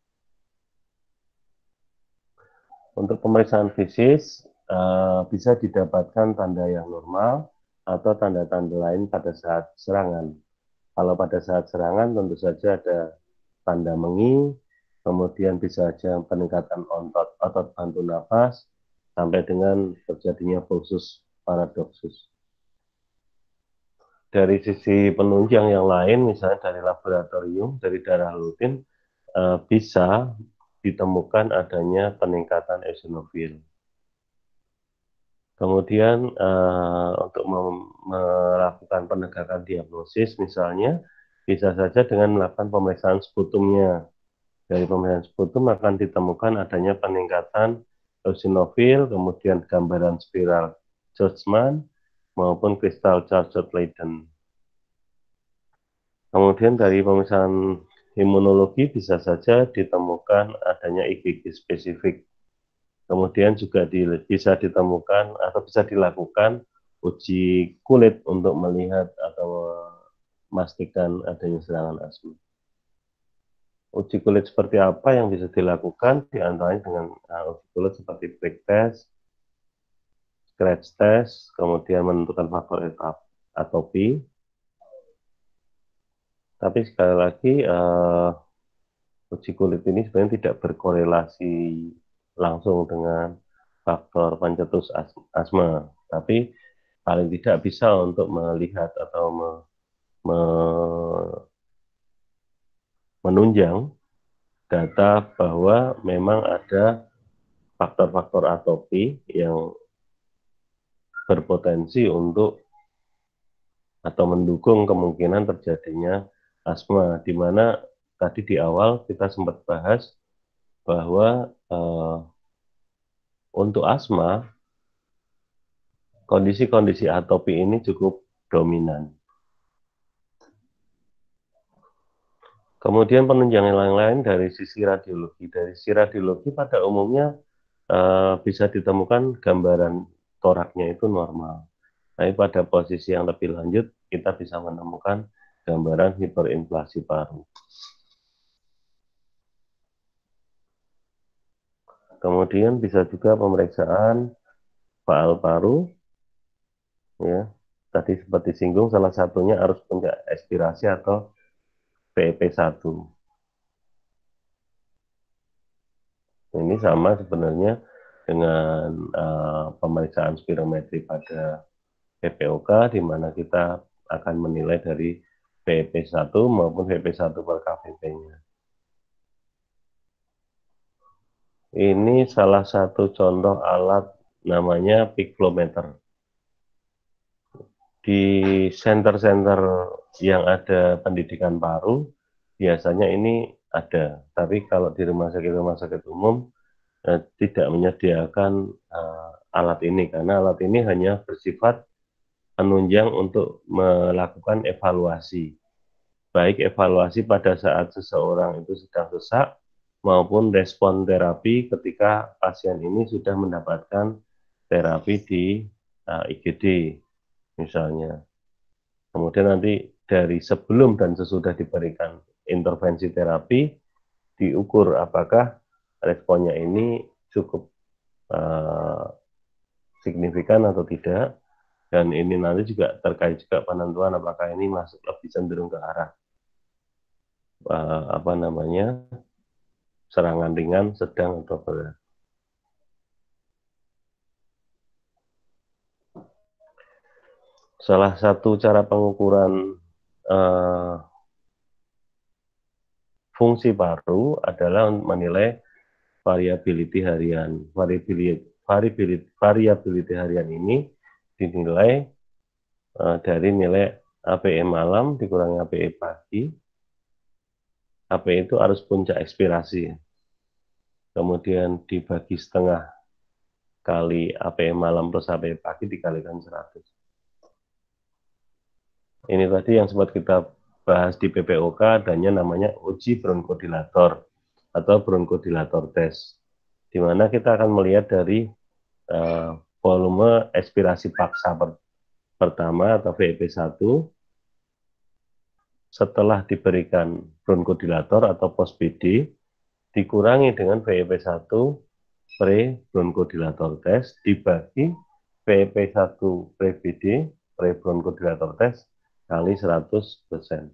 Untuk pemeriksaan fisik bisa didapatkan tanda yang normal atau tanda-tanda lain pada saat serangan. Kalau pada saat serangan tentu saja ada tanda mengi, kemudian bisa saja peningkatan otot bantu nafas, sampai dengan terjadinya pulsus paradoksus. Dari sisi penunjang yang lain, misalnya dari laboratorium, dari darah rutin, bisa ditemukan adanya peningkatan eosinofil. Kemudian untuk melakukan penegakan diagnosis, misalnya Bisa saja dengan melakukan pemeriksaan sputumnya. Dari pemeriksaan sputum akan ditemukan adanya peningkatan eosinofil, kemudian gambaran spiral Churchman, maupun kristal Charcot Leyden. Kemudian dari pemeriksaan imunologi bisa saja ditemukan adanya IgG spesifik. Kemudian juga bisa ditemukan atau bisa dilakukan uji kulit untuk melihat atau memastikan adanya serangan asma. Uji kulit seperti apa yang bisa dilakukan? Di antaranya dengan uji kulit seperti prick test, scratch test, kemudian menentukan faktor atopi. Tapi sekali lagi, uji kulit ini sebenarnya tidak berkorelasi langsung dengan faktor pencetus asma, tapi paling tidak bisa untuk melihat atau menunjang data bahwa memang ada faktor-faktor atopi yang berpotensi untuk atau mendukung kemungkinan terjadinya asma, di mana tadi di awal kita sempat bahas bahwa untuk asma kondisi-kondisi atopi ini cukup dominan. Kemudian penunjang yang lain-lain dari sisi radiologi. Dari sisi radiologi pada umumnya bisa ditemukan gambaran toraknya itu normal. Tapi pada posisi yang lebih lanjut, kita bisa menemukan gambaran hiperinflasi paru. Kemudian bisa juga pemeriksaan faal paru. Ya, tadi seperti singgung, salah satunya arus puncak ekspirasi atau PEP1. Ini sama sebenarnya dengan pemeriksaan spirometri pada PPOK, di mana kita akan menilai dari PEP1 maupun PP1 per KVP-nya. Ini salah satu contoh alat namanya pigflometer. Di center-center yang ada pendidikan paru, biasanya ini ada. Tapi kalau di rumah sakit umum, tidak menyediakan alat ini, karena alat ini hanya bersifat penunjang untuk melakukan evaluasi. Baik evaluasi pada saat seseorang itu sedang sesak, maupun respon terapi ketika pasien ini sudah mendapatkan terapi di IGD misalnya. Kemudian nanti dari sebelum dan sesudah diberikan intervensi terapi, diukur apakah responnya ini cukup signifikan atau tidak, dan ini nanti juga terkait juga penentuan apakah ini masuk lebih cenderung ke arah serangan ringan, sedang, atau berat. Salah satu cara pengukuran fungsi paru adalah menilai variability harian. Variability harian ini dinilai dari nilai APE malam dikurangi APE pagi. APE itu arus puncak ekspirasi. Kemudian dibagi setengah kali APE malam plus APE pagi dikalikan 100. Ini tadi yang sempat kita bahas di PPOK, adanya namanya uji bronkodilator atau bronkodilator test, di mana kita akan melihat dari volume ekspirasi paksa pertama atau VEP1 setelah diberikan bronkodilator atau post BD dikurangi dengan VEP1 pre-bronkodilator test dibagi VEP1 pre-BD pre-bronkodilator test kali 100%.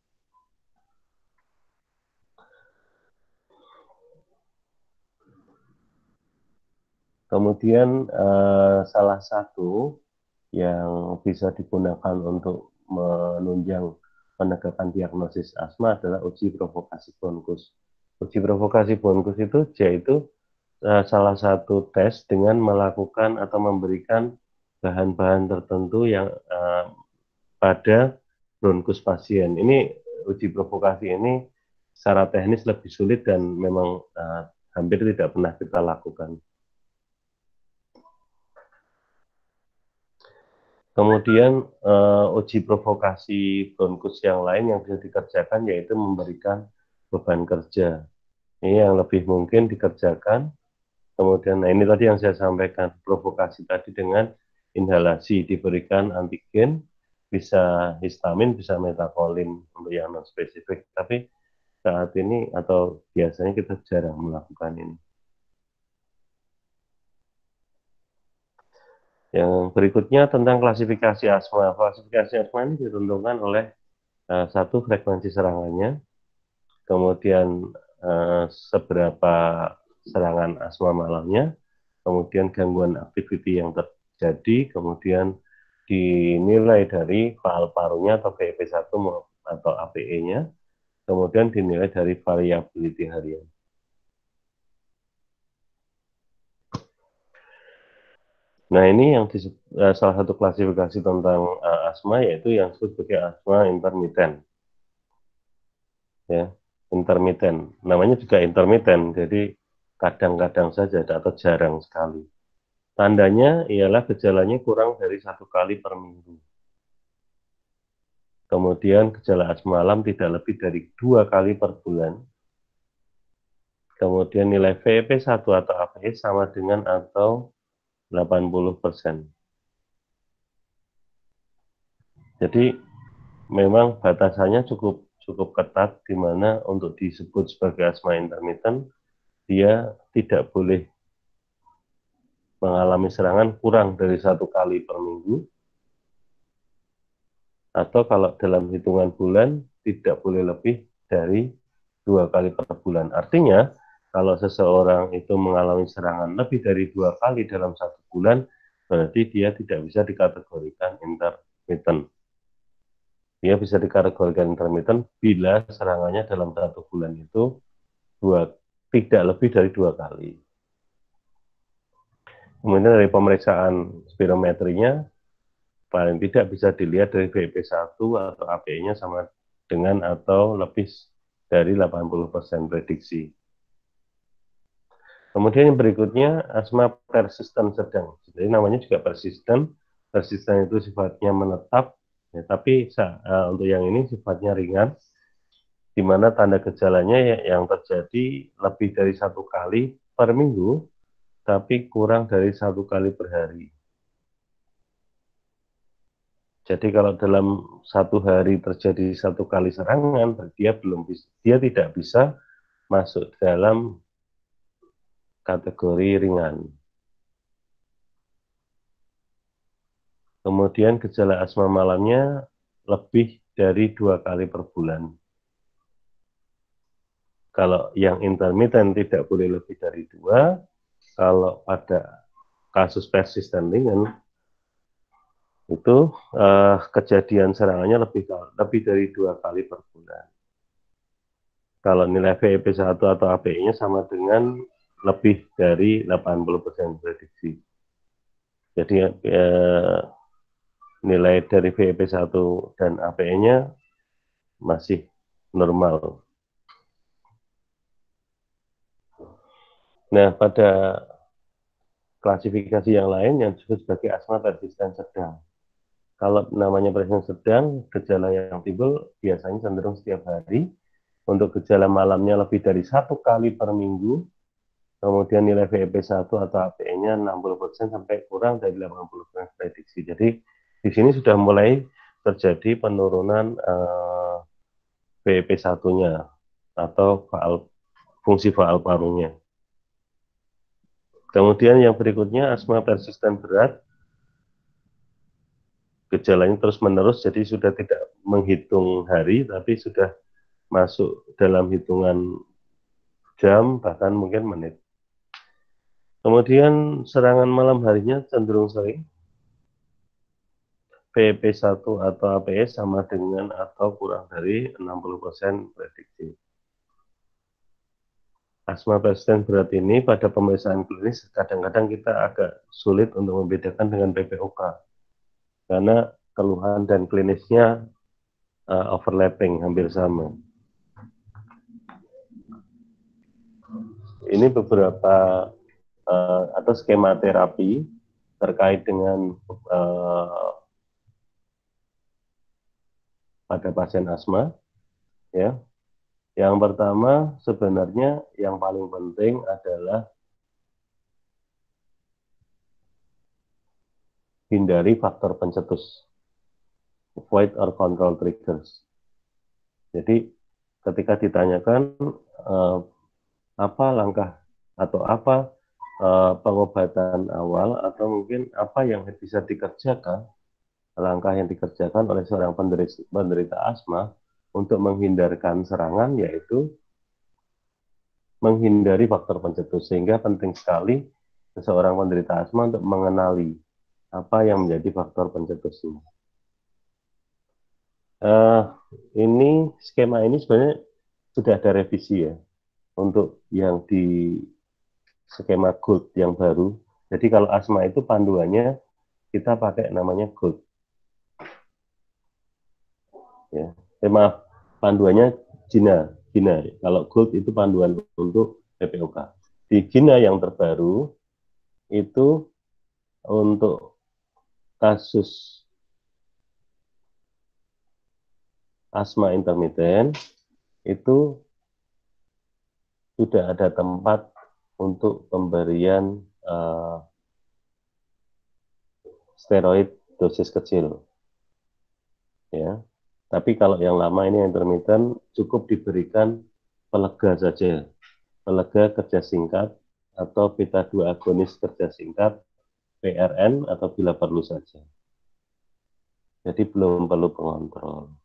Kemudian salah satu yang bisa digunakan untuk menunjang penegakan diagnosis asma adalah uji provokasi bronkus. Uji provokasi bronkus itu yaitu salah satu tes dengan melakukan atau memberikan bahan-bahan tertentu yang pada bronkus pasien. Ini uji provokasi ini secara teknis lebih sulit dan memang hampir tidak pernah kita lakukan. Kemudian uji provokasi bronkus yang lain yang bisa dikerjakan yaitu memberikan beban kerja. Ini yang lebih mungkin dikerjakan. Kemudian, nah ini tadi yang saya sampaikan, provokasi tadi dengan inhalasi, diberikan antigen, bisa histamin, bisa metakolin untuk yang non spesifik. Tapi saat ini atau biasanya kita jarang melakukan ini. Yang berikutnya tentang klasifikasi asma. Klasifikasi asma ini ditentukan oleh satu, frekuensi serangannya, kemudian seberapa serangan asma malamnya, kemudian gangguan aktiviti yang terjadi, kemudian dinilai dari faal parunya atau VP1 atau APE-nya, kemudian dinilai dari variability harian. Nah ini yang salah satu klasifikasi tentang asma yaitu yang disebut sebagai asma intermiten. Ya, intermiten. Namanya juga intermiten, jadi kadang-kadang saja atau jarang sekali. Tandanya ialah gejalanya kurang dari 1 kali per minggu. Kemudian gejala asma malam tidak lebih dari 2 kali per bulan. Kemudian nilai VP1 atau APE sama dengan atau 80%. Jadi memang batasannya cukup ketat, di mana untuk disebut sebagai asma intermiten dia tidak boleh mengalami serangan kurang dari 1 kali per minggu, atau kalau dalam hitungan bulan tidak boleh lebih dari 2 kali per bulan. Artinya kalau seseorang itu mengalami serangan lebih dari 2 kali dalam 1 bulan, berarti dia tidak bisa dikategorikan intermiten. Dia bisa dikategorikan intermiten bila serangannya dalam 1 bulan itu tidak lebih dari 2 kali. Kemudian dari pemeriksaan spirometrinya, paling tidak bisa dilihat dari VP1 atau APE-nya sama dengan atau lebih dari 80% prediksi. Kemudian yang berikutnya, asma persisten sedang. Jadi namanya juga persisten. Persisten itu sifatnya menetap, ya, tapi untuk yang ini sifatnya ringan, di mana tanda gejalanya yang terjadi lebih dari 1 kali per minggu, tapi kurang dari 1 kali per hari. Jadi kalau dalam 1 hari terjadi 1 kali serangan, dia tidak bisa masuk dalam kategori ringan. Kemudian gejala asma malamnya lebih dari 2 kali per bulan. Kalau yang intermiten tidak boleh lebih dari 2. Kalau pada kasus persisten ringan, itu kejadian serangannya lebih dari 2 kali per bulan. Kalau nilai VP1 atau APE-nya sama dengan lebih dari 80% prediksi. Jadi nilai dari VP1 dan APE-nya masih normal. Nah, pada klasifikasi yang lain yang disebut sebagai asma persisten sedang. Kalau namanya persisten sedang, gejala yang timbul biasanya cenderung setiap hari. Untuk gejala malamnya lebih dari 1 kali per minggu, kemudian nilai VP1 atau APE-nya 60% sampai kurang dari 80% prediksi. Jadi di sini sudah mulai terjadi penurunan VP1-nya atau fungsi faal parunya. Kemudian yang berikutnya asma persisten berat. Gejalanya terus-menerus, jadi sudah tidak menghitung hari, tapi sudah masuk dalam hitungan jam, bahkan mungkin menit. Kemudian serangan malam harinya cenderung sering. VP1 atau APE sama dengan atau kurang dari 60% prediksi. Asma persisten berat ini pada pemeriksaan klinis kadang-kadang kita agak sulit untuk membedakan dengan PPOK. Karena keluhan dan klinisnya overlapping, hampir sama. Ini beberapa atau skema terapi terkait dengan pada pasien asma, ya. Yang pertama sebenarnya yang paling penting adalah hindari faktor pencetus, avoid or control triggers. Jadi ketika ditanyakan apa langkah atau apa pengobatan awal atau mungkin apa yang bisa dikerjakan, langkah yang dikerjakan oleh seorang penderita asma untuk menghindarkan serangan, yaitu menghindari faktor pencetus. Sehingga penting sekali seseorang penderita asma untuk mengenali apa yang menjadi faktor pencetusnya. Ini skema ini sebenarnya sudah ada revisi ya untuk yang di skema GOLD yang baru. Jadi kalau asma itu panduannya kita pakai namanya GOLD. Ya, maaf, panduannya GINA. Kalau GOLD itu panduan untuk PPOK. Di GINA yang terbaru itu untuk kasus asma intermiten itu sudah ada tempat untuk pemberian steroid dosis kecil, ya. Tapi kalau yang lama ini intermittent cukup diberikan pelega saja, pelega kerja singkat atau beta 2 agonis kerja singkat, PRN atau bila perlu saja. Jadi belum perlu pengontrol.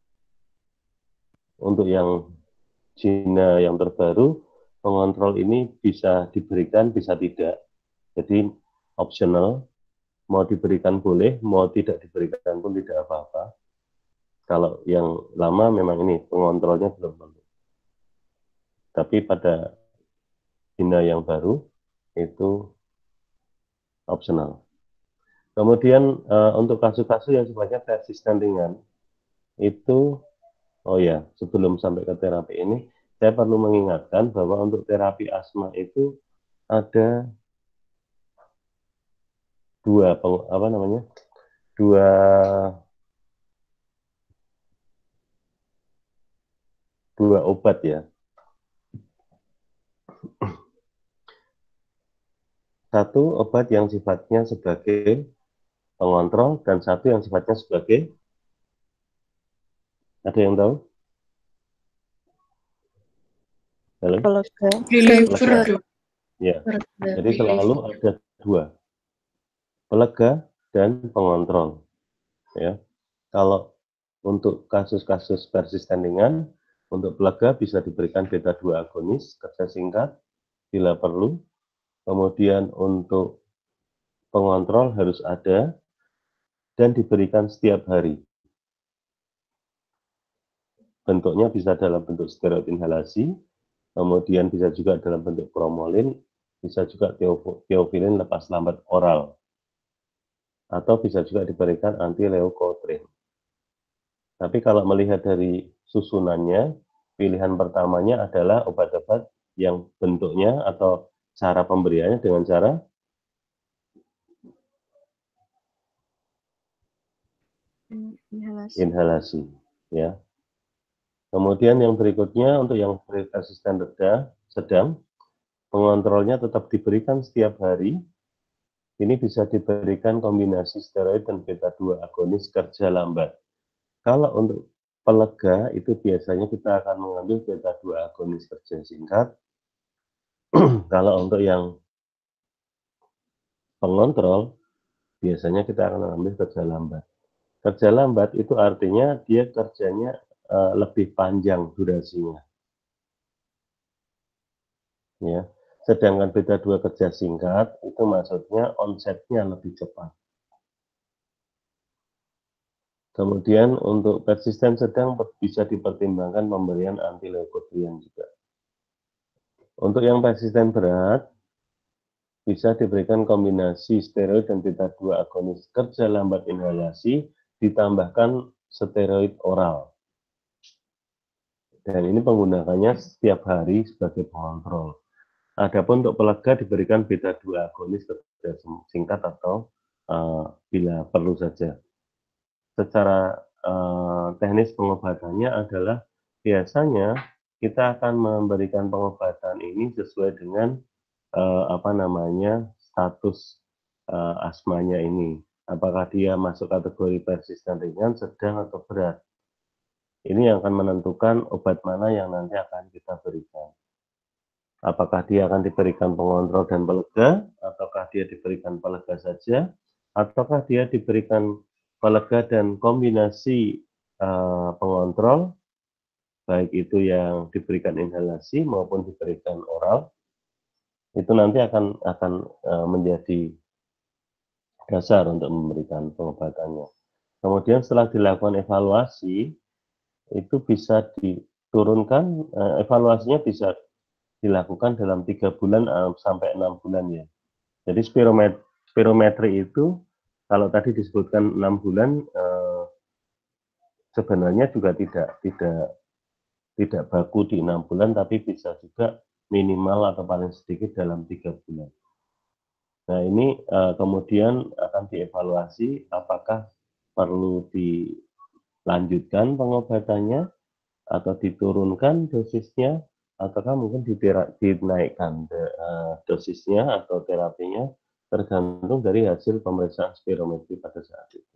Untuk yang GINA yang terbaru, pengontrol ini bisa diberikan, bisa tidak. Jadi optional, mau diberikan boleh, mau tidak diberikan pun tidak apa-apa. Kalau yang lama memang ini pengontrolnya belum perlu. Tapi pada GINA yang baru itu optional. Kemudian untuk kasus-kasus yang sifatnya persisten ringan itu, oh ya, sebelum sampai ke terapi ini, saya perlu mengingatkan bahwa untuk terapi asma itu ada dua obat ya. Satu obat yang sifatnya sebagai pengontrol dan satu yang sifatnya sebagai, ada yang tahu? Halo? Reliever. Ya. Jadi selalu ada dua, pelega dan pengontrol. Ya. Kalau untuk kasus-kasus persisten ringan, untuk pelega bisa diberikan beta 2 agonis kerja singkat bila perlu. Kemudian untuk pengontrol harus ada dan diberikan setiap hari. Bentuknya bisa dalam bentuk steroid inhalasi, kemudian bisa juga dalam bentuk promolin, bisa juga teofilin lepas lambat oral, atau bisa juga diberikan anti-leukotriene. Tapi kalau melihat dari susunannya, pilihan pertamanya adalah obat-obat yang bentuknya atau cara pemberiannya dengan cara inhalasi, ya. Kemudian yang berikutnya untuk yang persisten sedang, pengontrolnya tetap diberikan setiap hari. Ini bisa diberikan kombinasi steroid dan beta 2 agonis kerja lambat. Kalau untuk pelega itu biasanya kita akan mengambil beta 2 agonis kerja singkat. Kalau untuk yang pengontrol, biasanya kita akan mengambil kerja lambat. Kerja lambat itu artinya dia kerjanya lebih panjang durasinya. Ya. Sedangkan beta 2 kerja singkat itu maksudnya onsetnya lebih cepat. Kemudian untuk persisten sedang bisa dipertimbangkan pemberian anti-leukotriene juga. Untuk yang persisten berat, bisa diberikan kombinasi steroid dan beta 2 agonis kerja lambat inhalasi, ditambahkan steroid oral. Dan ini penggunakannya setiap hari sebagai pengontrol. Adapun untuk pelega diberikan beta-2 agonis kerja singkat atau bila perlu saja. Secara teknis pengobatannya adalah biasanya kita akan memberikan pengobatan ini sesuai dengan status asmanya ini. Apakah dia masuk kategori persisten ringan, sedang, atau berat. Ini yang akan menentukan obat mana yang nanti akan kita berikan. Apakah dia akan diberikan pengontrol dan pelega, ataukah dia diberikan pelega saja, ataukah dia diberikan pelega dan kombinasi pengontrol, baik itu yang diberikan inhalasi maupun diberikan oral, itu nanti akan menjadi dasar untuk memberikan pengobatannya. Kemudian setelah dilakukan evaluasi, itu bisa diturunkan, evaluasinya bisa dilakukan dalam 3 bulan sampai 6 bulan ya. Jadi spirometri itu kalau tadi disebutkan 6 bulan sebenarnya juga tidak baku di 6 bulan, tapi bisa juga minimal atau paling sedikit dalam 3 bulan. Nah ini kemudian akan dievaluasi apakah perlu dilanjutkan pengobatannya atau diturunkan dosisnya, ataukah mungkin dinaikkan dosisnya atau terapinya, tergantung dari hasil pemeriksaan spirometri pada saat itu.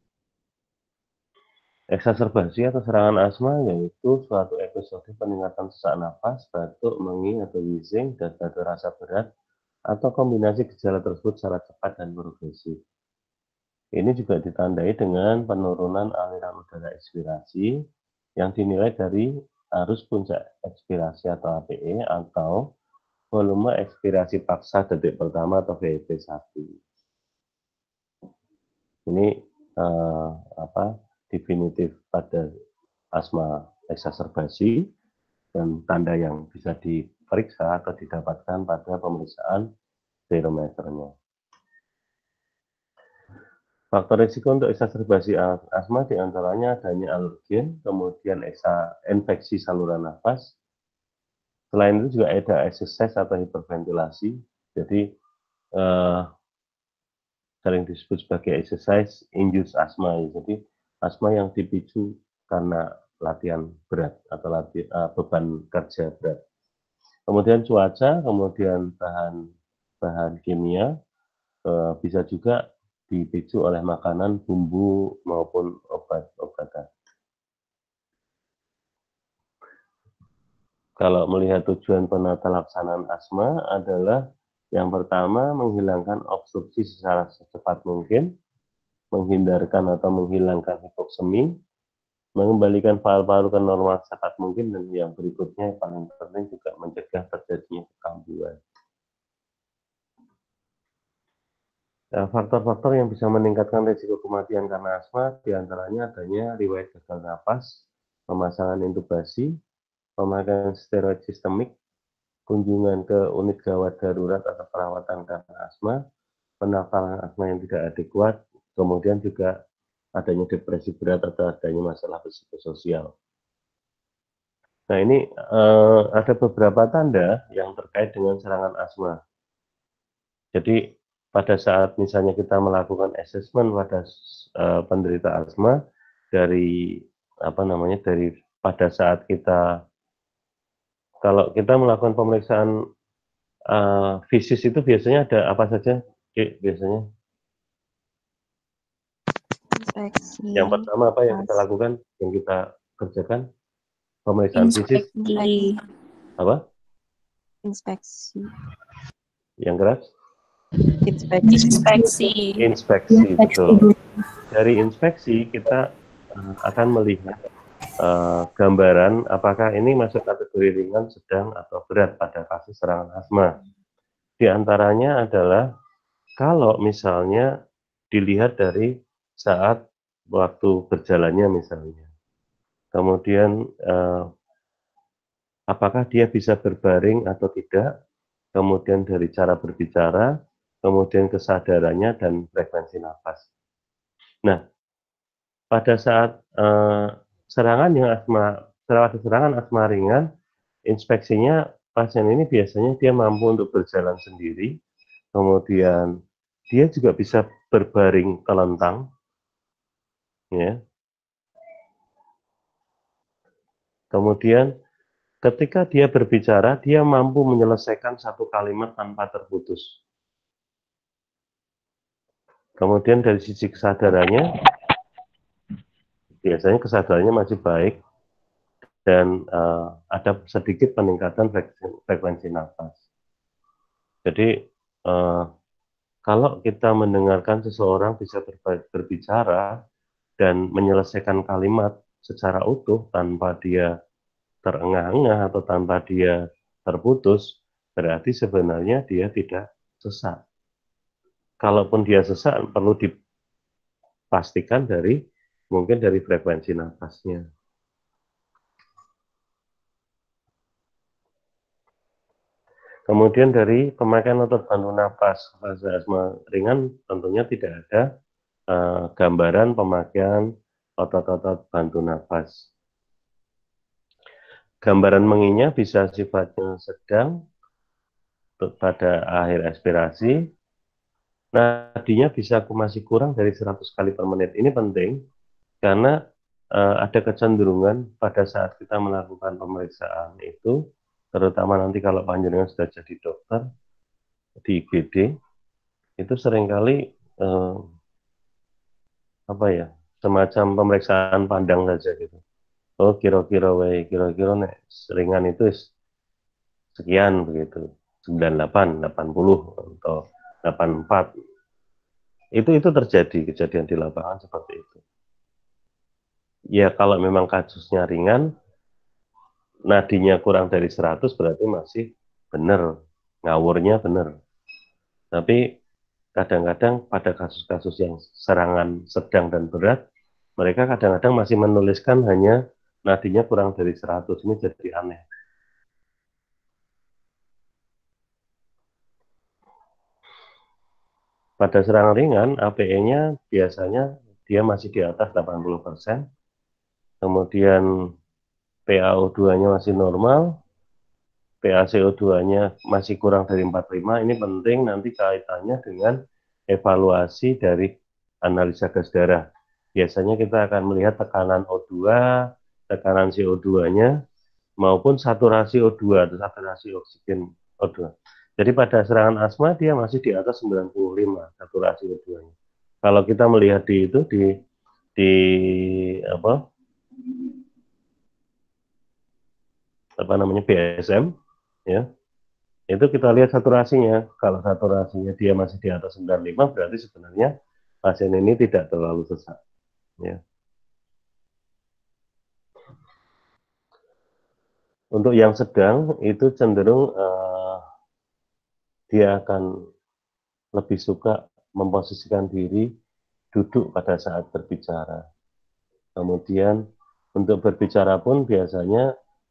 Eksaserbasi atau serangan asma yaitu suatu episode peningkatan sesak napas, batuk, mengi atau wheezing, dan ada rasa berat, atau kombinasi gejala tersebut secara cepat dan progresif. Ini juga ditandai dengan penurunan aliran udara ekspirasi yang dinilai dari arus puncak ekspirasi atau APE atau volume ekspirasi paksa detik pertama atau VEP1. Ini definitif pada asma eksaserbasi dan tanda yang bisa diperiksa atau didapatkan pada pemeriksaan spirometernya. Faktor risiko untuk eksaserbasi asma diantaranya adanya alergen, kemudian infeksi saluran nafas. Selain itu juga ada exercise atau hiperventilasi. Jadi sering disebut sebagai exercise induced asma. Jadi asma yang dipicu karena latihan berat atau beban kerja berat. Kemudian cuaca, kemudian bahan kimia, bisa juga dipicu oleh makanan, bumbu, maupun obat-obatan. Kalau melihat tujuan penata laksanaan asma adalah yang pertama menghilangkan obstruksi secara secepat mungkin, menghindarkan atau menghilangkan hipoksemi, mengembalikan paru-paru ke normal secepat mungkin, dan yang berikutnya paling penting juga mencegah terjadinya kekambuhan. Faktor-faktor yang bisa meningkatkan risiko kematian karena asma diantaranya adanya riwayat gagal napas, pemasangan intubasi, pemakaian steroid sistemik, kunjungan ke unit gawat darurat atau perawatan karena asma, penafasan asma yang tidak adekuat, kemudian juga adanya depresi berat atau adanya masalah psikososial. Nah ini ada beberapa tanda yang terkait dengan serangan asma. Jadi pada saat misalnya kita melakukan assessment pada penderita asma dari pada saat kita, kalau kita melakukan pemeriksaan fisis itu biasanya ada apa saja? Biasanya Inspeksi. yang pertama apa yang kita lakukan, yang kita kerjakan? Pemeriksaan fisis. Apa? Inspeksi. Yang keras? Inspeksi. Inspeksi, betul. Dari inspeksi kita akan melihat gambaran apakah ini masuk kategori ringan, sedang, atau berat pada kasus serangan asma. Di antaranya adalah kalau misalnya dilihat dari saat waktu berjalannya misalnya. Kemudian apakah dia bisa berbaring atau tidak, kemudian dari cara berbicara, kemudian kesadarannya dan frekuensi nafas. Nah, pada saat serangan asma ringan, inspeksinya pasien ini biasanya dia mampu untuk berjalan sendiri, kemudian dia juga bisa berbaring telentang, ya. Kemudian ketika dia berbicara, dia mampu menyelesaikan satu kalimat tanpa terputus. Kemudian dari sisi kesadarannya, biasanya kesadarannya masih baik dan ada sedikit peningkatan frekuensi nafas. Jadi kalau kita mendengarkan seseorang bisa berbicara dan menyelesaikan kalimat secara utuh tanpa dia terengah-engah atau tanpa dia terputus, berarti sebenarnya dia tidak sesak. Kalaupun dia sesak, perlu dipastikan mungkin dari frekuensi nafasnya. Kemudian dari pemakaian otot bantu napas fase asma ringan tentunya tidak ada gambaran pemakaian otot-otot bantu nafas. Gambaran menginya bisa sifatnya sedang pada akhir expirasi. Nadinya bisa masih kurang dari 100 kali per menit. Ini penting karena ada kecenderungan pada saat kita melakukan pemeriksaan itu, terutama nanti kalau panjenengan sudah jadi dokter di IGD, itu seringkali semacam pemeriksaan pandang saja gitu. Oh kira-kira nek ringan itu sekian begitu, 98, 80 atau 84. Itu terjadi kejadian di lapangan seperti itu. Ya kalau memang kasusnya ringan, nadinya kurang dari 100 berarti masih benar, ngawurnya benar. Tapi kadang-kadang pada kasus-kasus yang serangan sedang dan berat, mereka kadang-kadang masih menuliskan hanya nadinya kurang dari 100. Ini jadi aneh. Pada serangan ringan, APE-nya biasanya dia masih di atas 80%, kemudian PaO2-nya masih normal, PaCO2-nya masih kurang dari 45. Ini penting nanti kaitannya dengan evaluasi dari analisa gas darah. Biasanya kita akan melihat tekanan O2, tekanan CO2-nya, maupun saturasi O2 atau saturasi oksigen O2. Jadi pada serangan asma dia masih di atas 95 saturasi O2-nya. Kalau kita melihat di BSM, ya, itu kita lihat saturasinya. Kalau saturasinya dia masih di atas 95, berarti sebenarnya pasien ini tidak terlalu sesak. Ya. Untuk yang sedang itu cenderung dia akan lebih suka memposisikan diri duduk pada saat berbicara. Kemudian untuk berbicara pun biasanya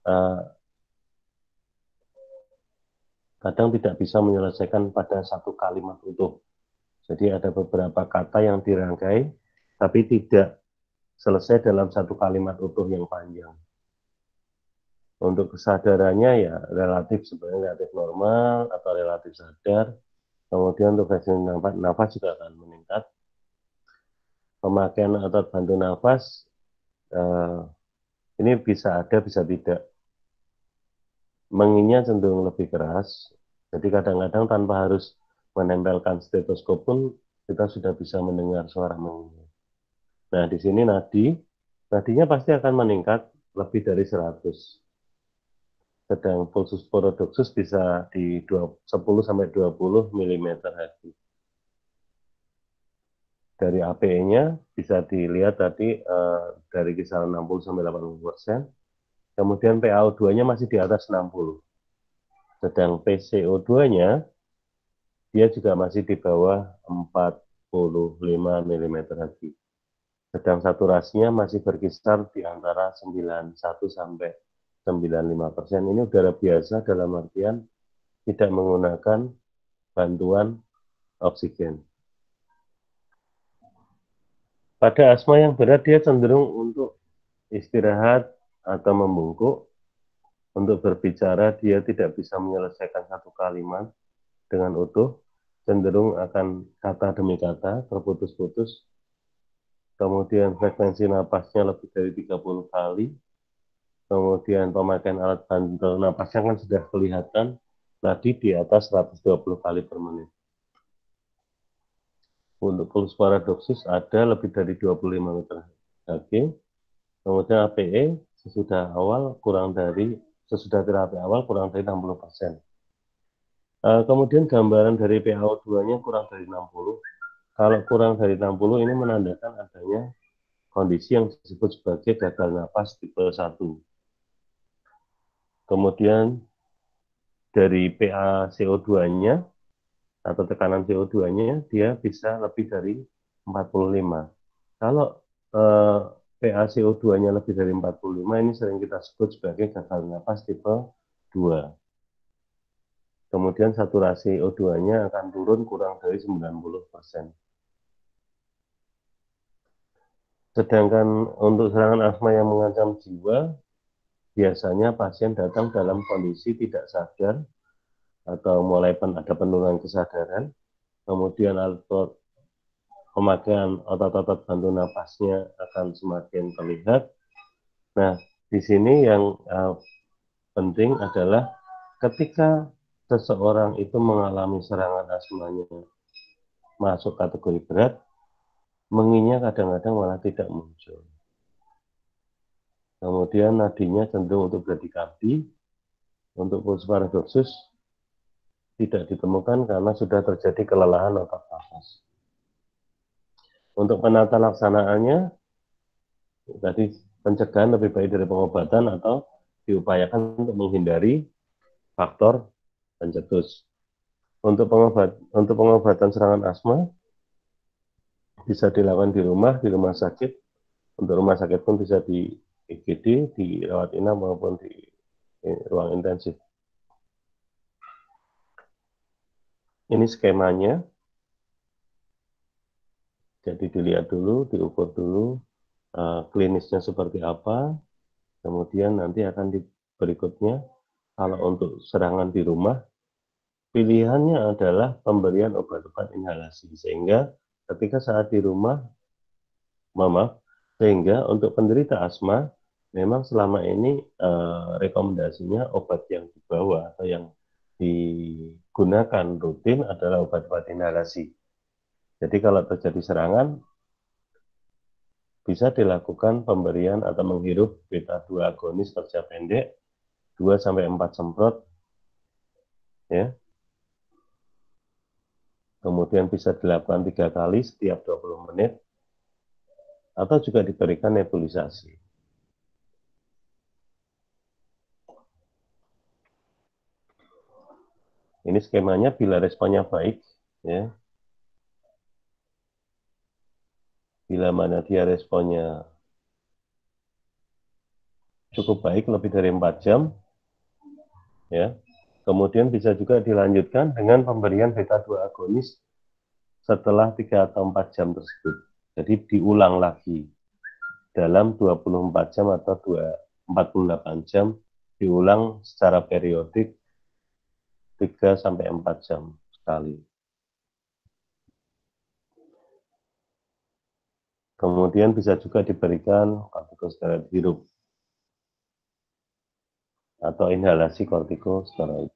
kadang tidak bisa menyelesaikan pada satu kalimat utuh. Jadi ada beberapa kata yang dirangkai, tapi tidak selesai dalam satu kalimat utuh yang panjang. Untuk kesadarannya ya sebenarnya relatif normal atau relatif sadar. Kemudian untuk frekuensi nafas juga akan meningkat. Pemakaian otot bantu nafas ini bisa ada, bisa tidak. Menginya cenderung lebih keras. Jadi kadang-kadang tanpa harus menempelkan stetoskop pun kita sudah bisa mendengar suara menginya. Nah di sini nadinya pasti akan meningkat lebih dari 100. Sedang pulsus porodoxus bisa di 10-20 mm Hg. Dari APE-nya bisa dilihat tadi dari kisaran 60-80%. Kemudian PaO2-nya masih di atas 60. Sedang PCO2-nya dia juga masih di bawah 45 mm Hg. Sedang saturasinya masih berkisar di antara 91 sampai 95%. Ini udara biasa dalam artian tidak menggunakan bantuan oksigen. Pada asma yang berat dia cenderung untuk istirahat atau membungkuk. Untuk berbicara dia tidak bisa menyelesaikan satu kalimat dengan utuh, cenderung akan kata demi kata terputus-putus. Kemudian frekuensi napasnya lebih dari 30 kali. Kemudian pemakaian alat bantu napasnya kan sudah kelihatan tadi di atas 120 kali per menit. Untuk pulus paradoksus ada lebih dari 25 meter Hg. Kemudian APE sesudah terapi awal kurang dari 60%. Kemudian gambaran dari PaO2-nya kurang dari 60. Kalau kurang dari 60 ini menandakan adanya kondisi yang disebut sebagai gagal napas tipe 1. Kemudian dari PaCO2-nya atau tekanan CO2-nya dia bisa lebih dari 45. Kalau PaCO2-nya lebih dari 45 ini sering kita sebut sebagai gagal napas tipe 2. Kemudian saturasi O2-nya akan turun kurang dari 90%. Sedangkan untuk serangan asma yang mengancam jiwa, biasanya pasien datang dalam kondisi tidak sadar atau mulai ada penurunan kesadaran, kemudian pemakaian otot-otot bantu napasnya akan semakin terlihat. Nah, di sini yang penting adalah ketika seseorang itu mengalami serangan asmanya masuk kategori berat, menginya kadang-kadang malah tidak muncul. Kemudian nadinya cenderung untuk bradikardi, untuk pulsus paradoksus tidak ditemukan karena sudah terjadi kelelahan otot nafas. Untuk penata laksanaannya, tadi pencegahan lebih baik dari pengobatan atau diupayakan untuk menghindari faktor pencetus. Untuk pengobatan serangan asma bisa dilakukan di rumah sakit. Untuk rumah sakit pun bisa di IGD, di rawat inap maupun di ruang intensif. Ini skemanya. Jadi dilihat dulu, diukur dulu klinisnya seperti apa. Kemudian nanti akan berikutnya kalau untuk serangan di rumah, pilihannya adalah pemberian obat-obat inhalasi. Sehingga ketika saat di rumah, sehingga untuk penderita asma, memang selama ini rekomendasinya obat yang dibawa atau yang digunakan rutin adalah obat-obat inhalasi. Jadi kalau terjadi serangan, bisa dilakukan pemberian atau menghirup beta-2 agonis kerja pendek 2-4 semprot, ya. Kemudian bisa dilakukan 3 kali setiap 20 menit, atau juga diberikan nebulisasi. Ini skemanya bila responnya baik, ya. Bila mana dia responnya cukup baik, lebih dari 4 jam, ya. Kemudian bisa juga dilanjutkan dengan pemberian beta-2 agonis setelah 3 atau 4 jam tersebut. Jadi diulang lagi dalam 24 jam atau 48 jam, diulang secara periodik 3-4 jam sekali. Kemudian bisa juga diberikan kortikosteroid hirup atau inhalasi kortikosteroid.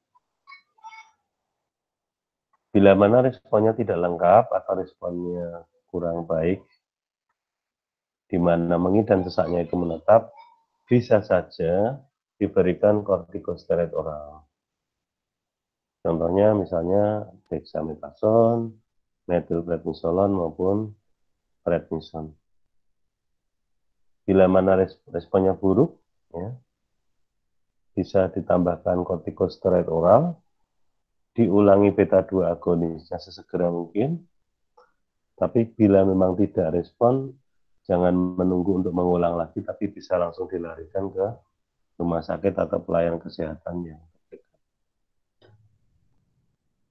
Bila mana responnya tidak lengkap atau responnya kurang baik, di mana mengi dan sesaknya itu menetap, bisa saja diberikan kortikosteroid oral. Contohnya misalnya dexamethasone, methylprednisolone maupun prednison. Bila mana responnya buruk, ya, bisa ditambahkan kortikosteroid oral, diulangi beta-2 agonisnya sesegera mungkin, tapi bila memang tidak respon, jangan menunggu untuk mengulang lagi, tapi bisa langsung dilarikan ke rumah sakit atau pelayanan kesehatan yang terdekat.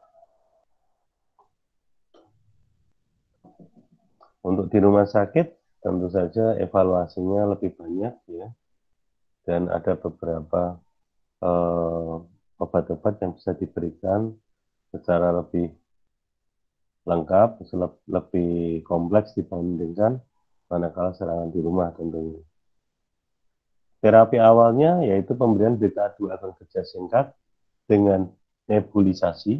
Untuk di rumah sakit, tentu saja evaluasinya lebih banyak ya, dan ada beberapa obat-obat yang bisa diberikan secara lebih lengkap, lebih kompleks dibandingkan manakala serangan di rumah tentunya. Terapi awalnya yaitu pemberian beta-2 agon kerja singkat dengan nebulisasi.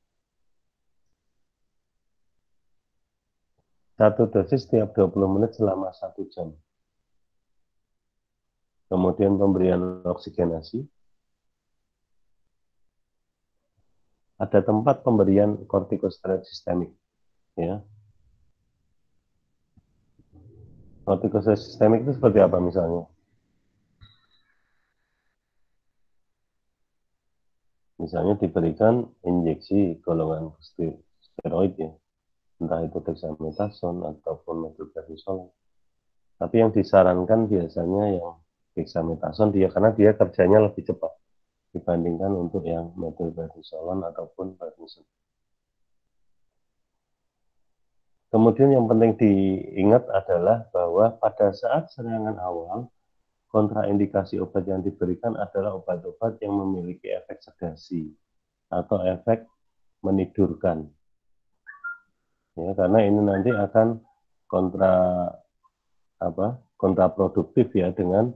Satu dosis setiap 20 menit selama 1 jam. Kemudian pemberian oksigenasi. Ada tempat pemberian kortikosteroid sistemik. Ya. Kortikosteroid sistemik itu seperti apa misalnya? Misalnya diberikan injeksi golongan steroid ya, entah itu dexamethasone ataupun methylprednisolone. Tapi yang disarankan biasanya yang dexamethasone karena dia kerjanya lebih cepat dibandingkan untuk yang methylprednisolone ataupun prednisone. Kemudian yang penting diingat adalah bahwa pada saat serangan awal, kontraindikasi obat yang diberikan adalah obat-obat yang memiliki efek sedasi atau efek menidurkan. Ya, karena ini nanti akan kontraproduktif ya dengan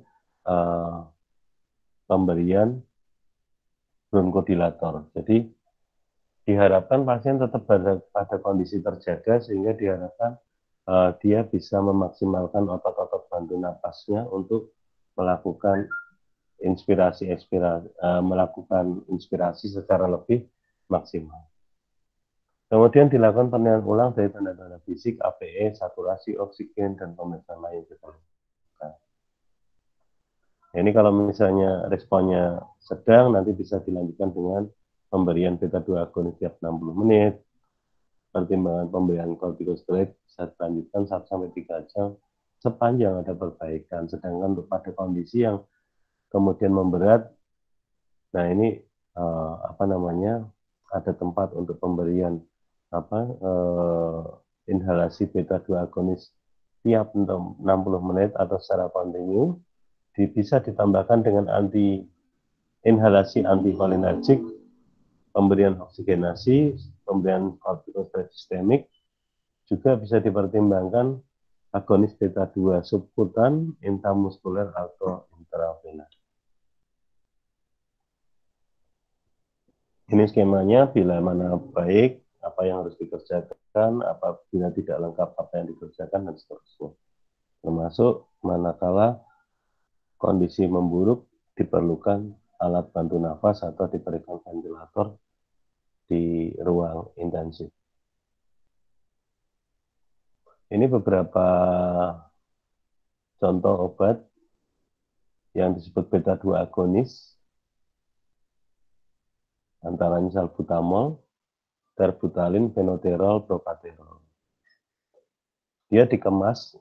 pemberian bronkodilator. Jadi diharapkan pasien tetap pada kondisi terjaga sehingga diharapkan dia bisa memaksimalkan otot-otot bantu napasnya untuk melakukan melakukan inspirasi secara lebih maksimal. Kemudian dilakukan penilaian ulang dari tanda-tanda fisik, APE, saturasi oksigen, dan pemeriksaan lain. Ini kalau misalnya responnya sedang, nanti bisa dilanjutkan dengan pemberian beta-2 agonis tiap 60 menit, pertimbangan pemberian kortikosteroid bisa dilanjutkan 1-3 jam sepanjang ada perbaikan. Sedangkan untuk pada kondisi yang kemudian memberat, nah ini ada tempat untuk pemberian inhalasi beta-2 agonis tiap 60 menit atau secara kontinu, bisa ditambahkan dengan inhalasi antikolinergik, pemberian oksigenasi, pemberian kortikosteroid sistemik, juga bisa dipertimbangkan agonis beta-2 subkutan, intramuskuler atau intravena. Ini skemanya, bila mana baik, apa yang harus dikerjakan, apabila tidak lengkap apa yang dikerjakan, dan seterusnya. Termasuk manakala kondisi memburuk, diperlukan alat bantu nafas atau diberikan ventilator di ruang intensif. Ini beberapa contoh obat yang disebut beta-2 agonis, antaranya salbutamol, terbutalin, fenoterol, propaterol. Dia dikemas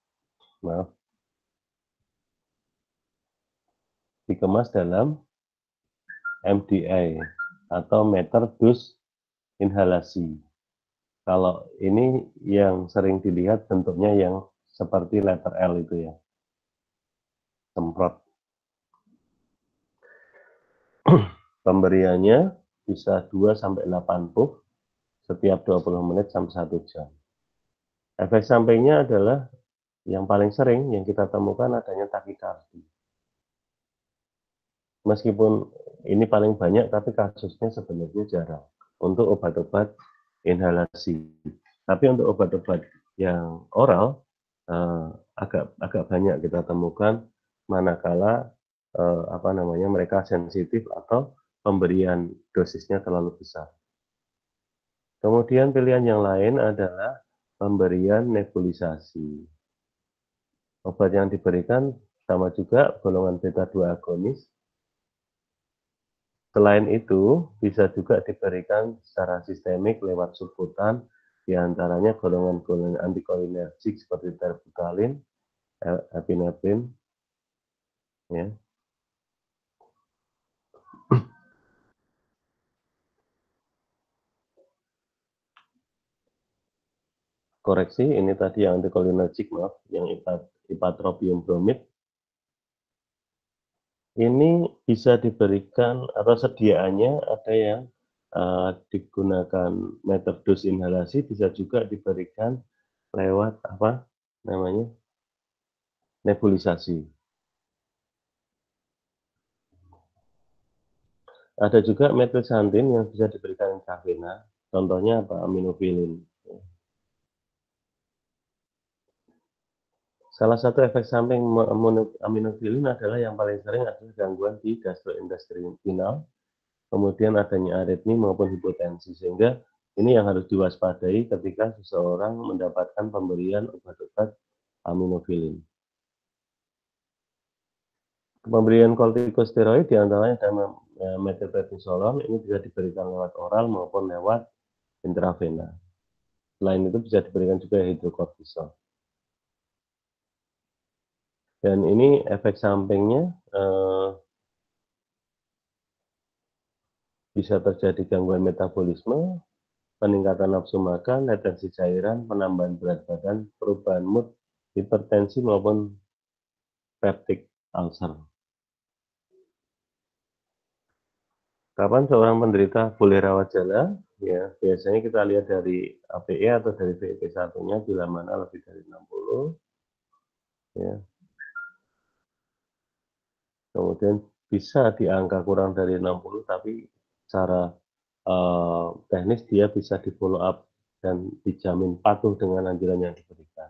dalam MDI atau meter dus inhalasi. Kalau ini yang sering dilihat bentuknya yang seperti letter L itu ya, semprot. Pemberiannya bisa 2-8 puff setiap 20 menit sampai 1 jam. Efek sampingnya adalah yang paling sering yang kita temukan adanya takikardi. Meskipun ini paling banyak, tapi kasusnya sebenarnya jarang untuk obat-obat inhalasi. Tapi untuk obat-obat yang oral agak banyak kita temukan manakala mereka sensitif atau pemberian dosisnya terlalu besar. Kemudian pilihan yang lain adalah pemberian nebulisasi. Obat yang diberikan sama juga golongan beta-2 agonis. Selain itu, bisa juga diberikan secara sistemik lewat subkutan, diantaranya golongan-golongan antikolinergik seperti terbutalin, epinefrin, ya. Koreksi, ini tadi yang antikolinergik, maaf, yang ipratropium bromid. Ini bisa diberikan atau sediaannya ada yang digunakan meterdose inhalasi, bisa juga diberikan lewat apa namanya nebulisasi. Ada juga metilxantin yang bisa diberikan intravena, contohnya apa? Aminofilin. Salah satu efek samping aminofilin adalah yang paling sering adalah gangguan di gastrointestinal, kemudian adanya aritmi maupun hipotensi, sehingga ini yang harus diwaspadai ketika seseorang mendapatkan pemberian obat-obat aminofilin. Pemberian kortikosteroid diantaranya ada metilprednisolon, ini bisa diberikan lewat oral maupun lewat intravena. Selain itu bisa diberikan juga hidrokortison. Dan ini efek sampingnya bisa terjadi gangguan metabolisme, peningkatan nafsu makan, retensi cairan, penambahan berat badan, perubahan mood, hipertensi maupun peptic ulcer. Kapan seorang penderita boleh rawat jalan? Ya, biasanya kita lihat dari APE atau dari VIP1-nya bila mana lebih dari 60. Ya. Kemudian bisa di angka kurang dari 60, tapi secara teknis dia bisa di follow up dan dijamin patuh dengan anjuran yang diberikan.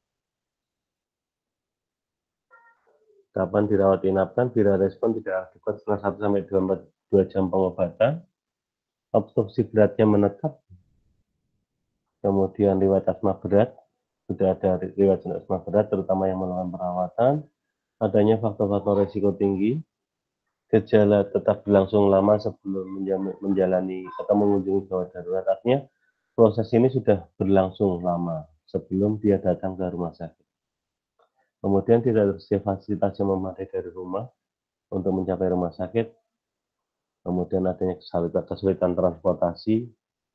Kapan dirawat inapkan bila respon tidak adekuat setelah 1-2 jam pengobatan, obstruksi beratnya menetap, kemudian riwayat asma berat, sudah ada riwayat asma berat terutama yang melakukan perawatan, adanya faktor-faktor risiko tinggi, gejala tetap berlangsung lama sebelum menjalani atau mengunjungi gawat darurat. Artinya proses ini sudah berlangsung lama sebelum dia datang ke rumah sakit. Kemudian tidak tersedia fasilitas yang memadai dari rumah untuk mencapai rumah sakit. Kemudian adanya kesulitan transportasi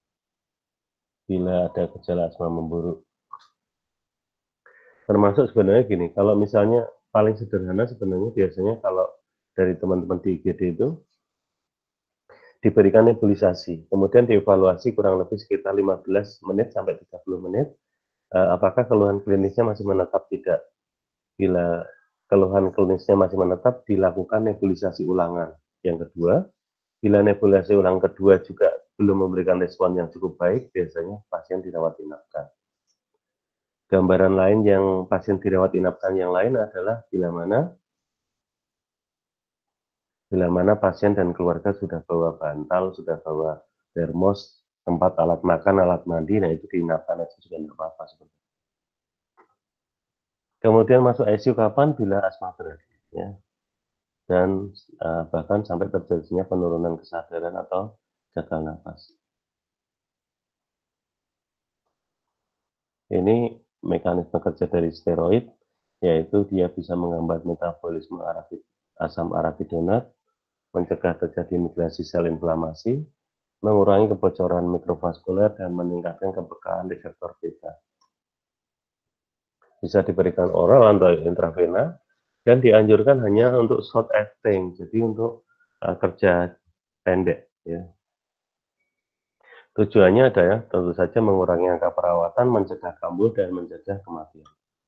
bila ada gejala asma memburuk. Termasuk sebenarnya gini, kalau misalnya paling sederhana sebenarnya biasanya kalau dari teman-teman di IGD itu diberikan nebulisasi, kemudian dievaluasi kurang lebih sekitar 15 menit sampai 30 menit, apakah keluhan klinisnya masih menetap tidak. Bila keluhan klinisnya masih menetap, dilakukan nebulisasi ulangan. Yang kedua, bila nebulisasi ulang kedua juga belum memberikan respon yang cukup baik, biasanya pasien dirawat inapkan. Gambaran lain yang pasien dirawat inapkan yang lain adalah bila mana pasien dan keluarga sudah bawa bantal, sudah bawa termos, tempat alat makan, alat mandi, nah itu diinapkan aja juga tidak apa-apa sebenarnya. Kemudian masuk ICU kapan? Bila asma berat, ya. Dan bahkan sampai terjadinya penurunan kesadaran atau gagal nafas. Ini mekanisme kerja dari steroid, yaitu dia bisa menghambat metabolisme asam arachidonat, mencegah terjadi migrasi sel inflamasi, mengurangi kebocoran mikrovaskuler, dan meningkatkan kepekaan reseptor beta. Bisa diberikan oral atau intravena, dan dianjurkan hanya untuk short acting, jadi untuk kerja pendek. Ya. Tujuannya adalah tentu saja mengurangi angka perawatan, mencegah kambuh, dan mencegah kematian.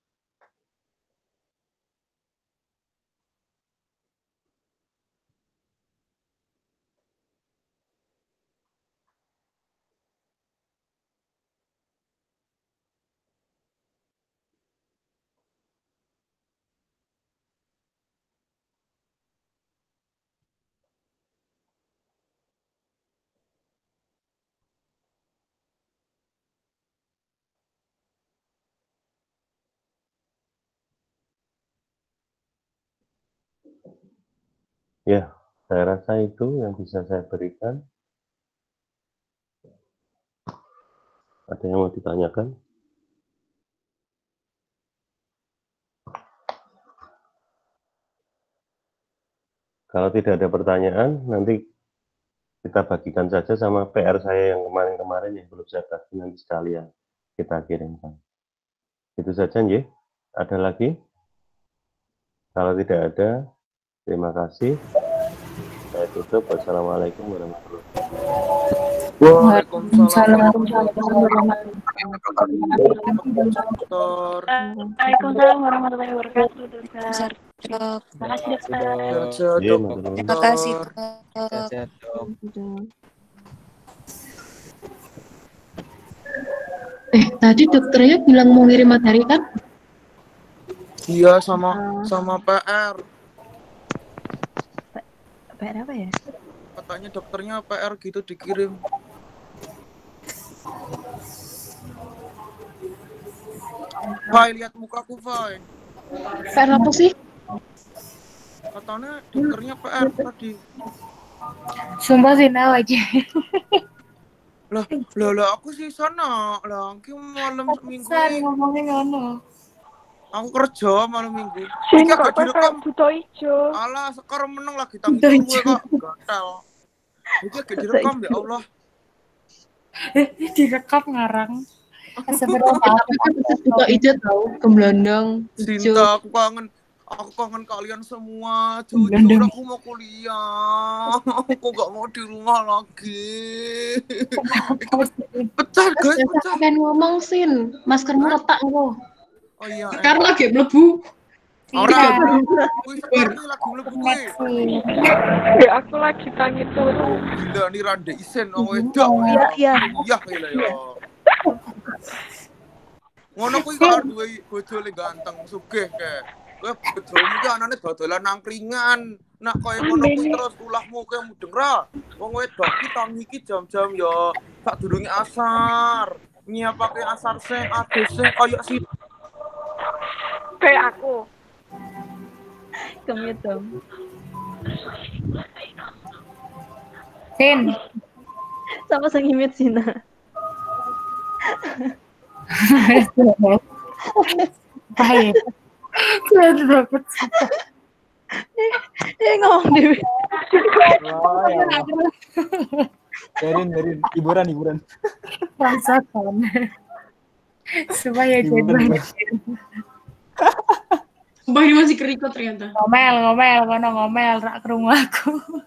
Ya, saya rasa itu yang bisa saya berikan. Ada yang mau ditanyakan? Kalau tidak ada pertanyaan, nanti kita bagikan saja sama PR saya yang kemarin-kemarin yang belum saya bagi nanti sekalian. kita kirimkan. Itu saja, nggih. Ada lagi? Kalau tidak ada, terima kasih. Saya tutup. Wassalamualaikum warahmatullahi wabarakatuh. Waalaikumsalam. Waalaikumsalam warahmatullahi wabarakatuh, dokter. Dok. Terima kasih, dokter. Iya, matur nuwun. Terima kasih, Dok. Sehat, Dok. Tadi dokternya bilang mau ngirim materi kan? Iya, sama PR. PR apa ya? Katanya dokternya PR gitu dikirim. Fai, lihat mukaku, Fai. PR apa sih? Katanya dokternya PR tadi. Sumpah sih aja. Lah, aku sih sana. Lah, ki malam minggu Besar ini. ngomongnya ngono. Aku kerja malam minggu. Sini Iki kok gak direkam. buta ijo. Alah, sekarang menang lagi tanggung gue kok. Gatel. Iki gak direkam ya Allah. Direkam ngarang. Seberapa Buka ide tahu gemlandang hijau. Cinta, aku kangen kalian semua. Jujur aku mau kuliah. Aku gak mau di rumah lagi. Pecah guys, pecah. Pengen ngomong Sin, maskermu retak engko. Oh iya. Sekarang lagi mlebu. Orang. Wih, sekarang lagi mlebu kuwi. Ya aku lagi tangi turu. Gila nih rande isen wong wedok. Iya. Iya gila ya. Ngono kuwi kok duwe bojo le ganteng sugih kae. Kowe bojomu ki anane dodolan nangkringan. Nak koyo ngono kuwi terus ulahmu kowe mudeng ra. Wong wedok ki tangi ki jam-jam ya sadurunge asar. Nyiapake asar sing adus sing koyo si Kayak aku. Kemit dong. Sin. Sama sengimit Sina. Baik. Saya dapat. Ngomong dewe. Biarin. Hiburan. Rasakan. Supaya jadi. Mbak ini masih kerikut ternyata. Ngomel, kono ngomel rak krungu aku.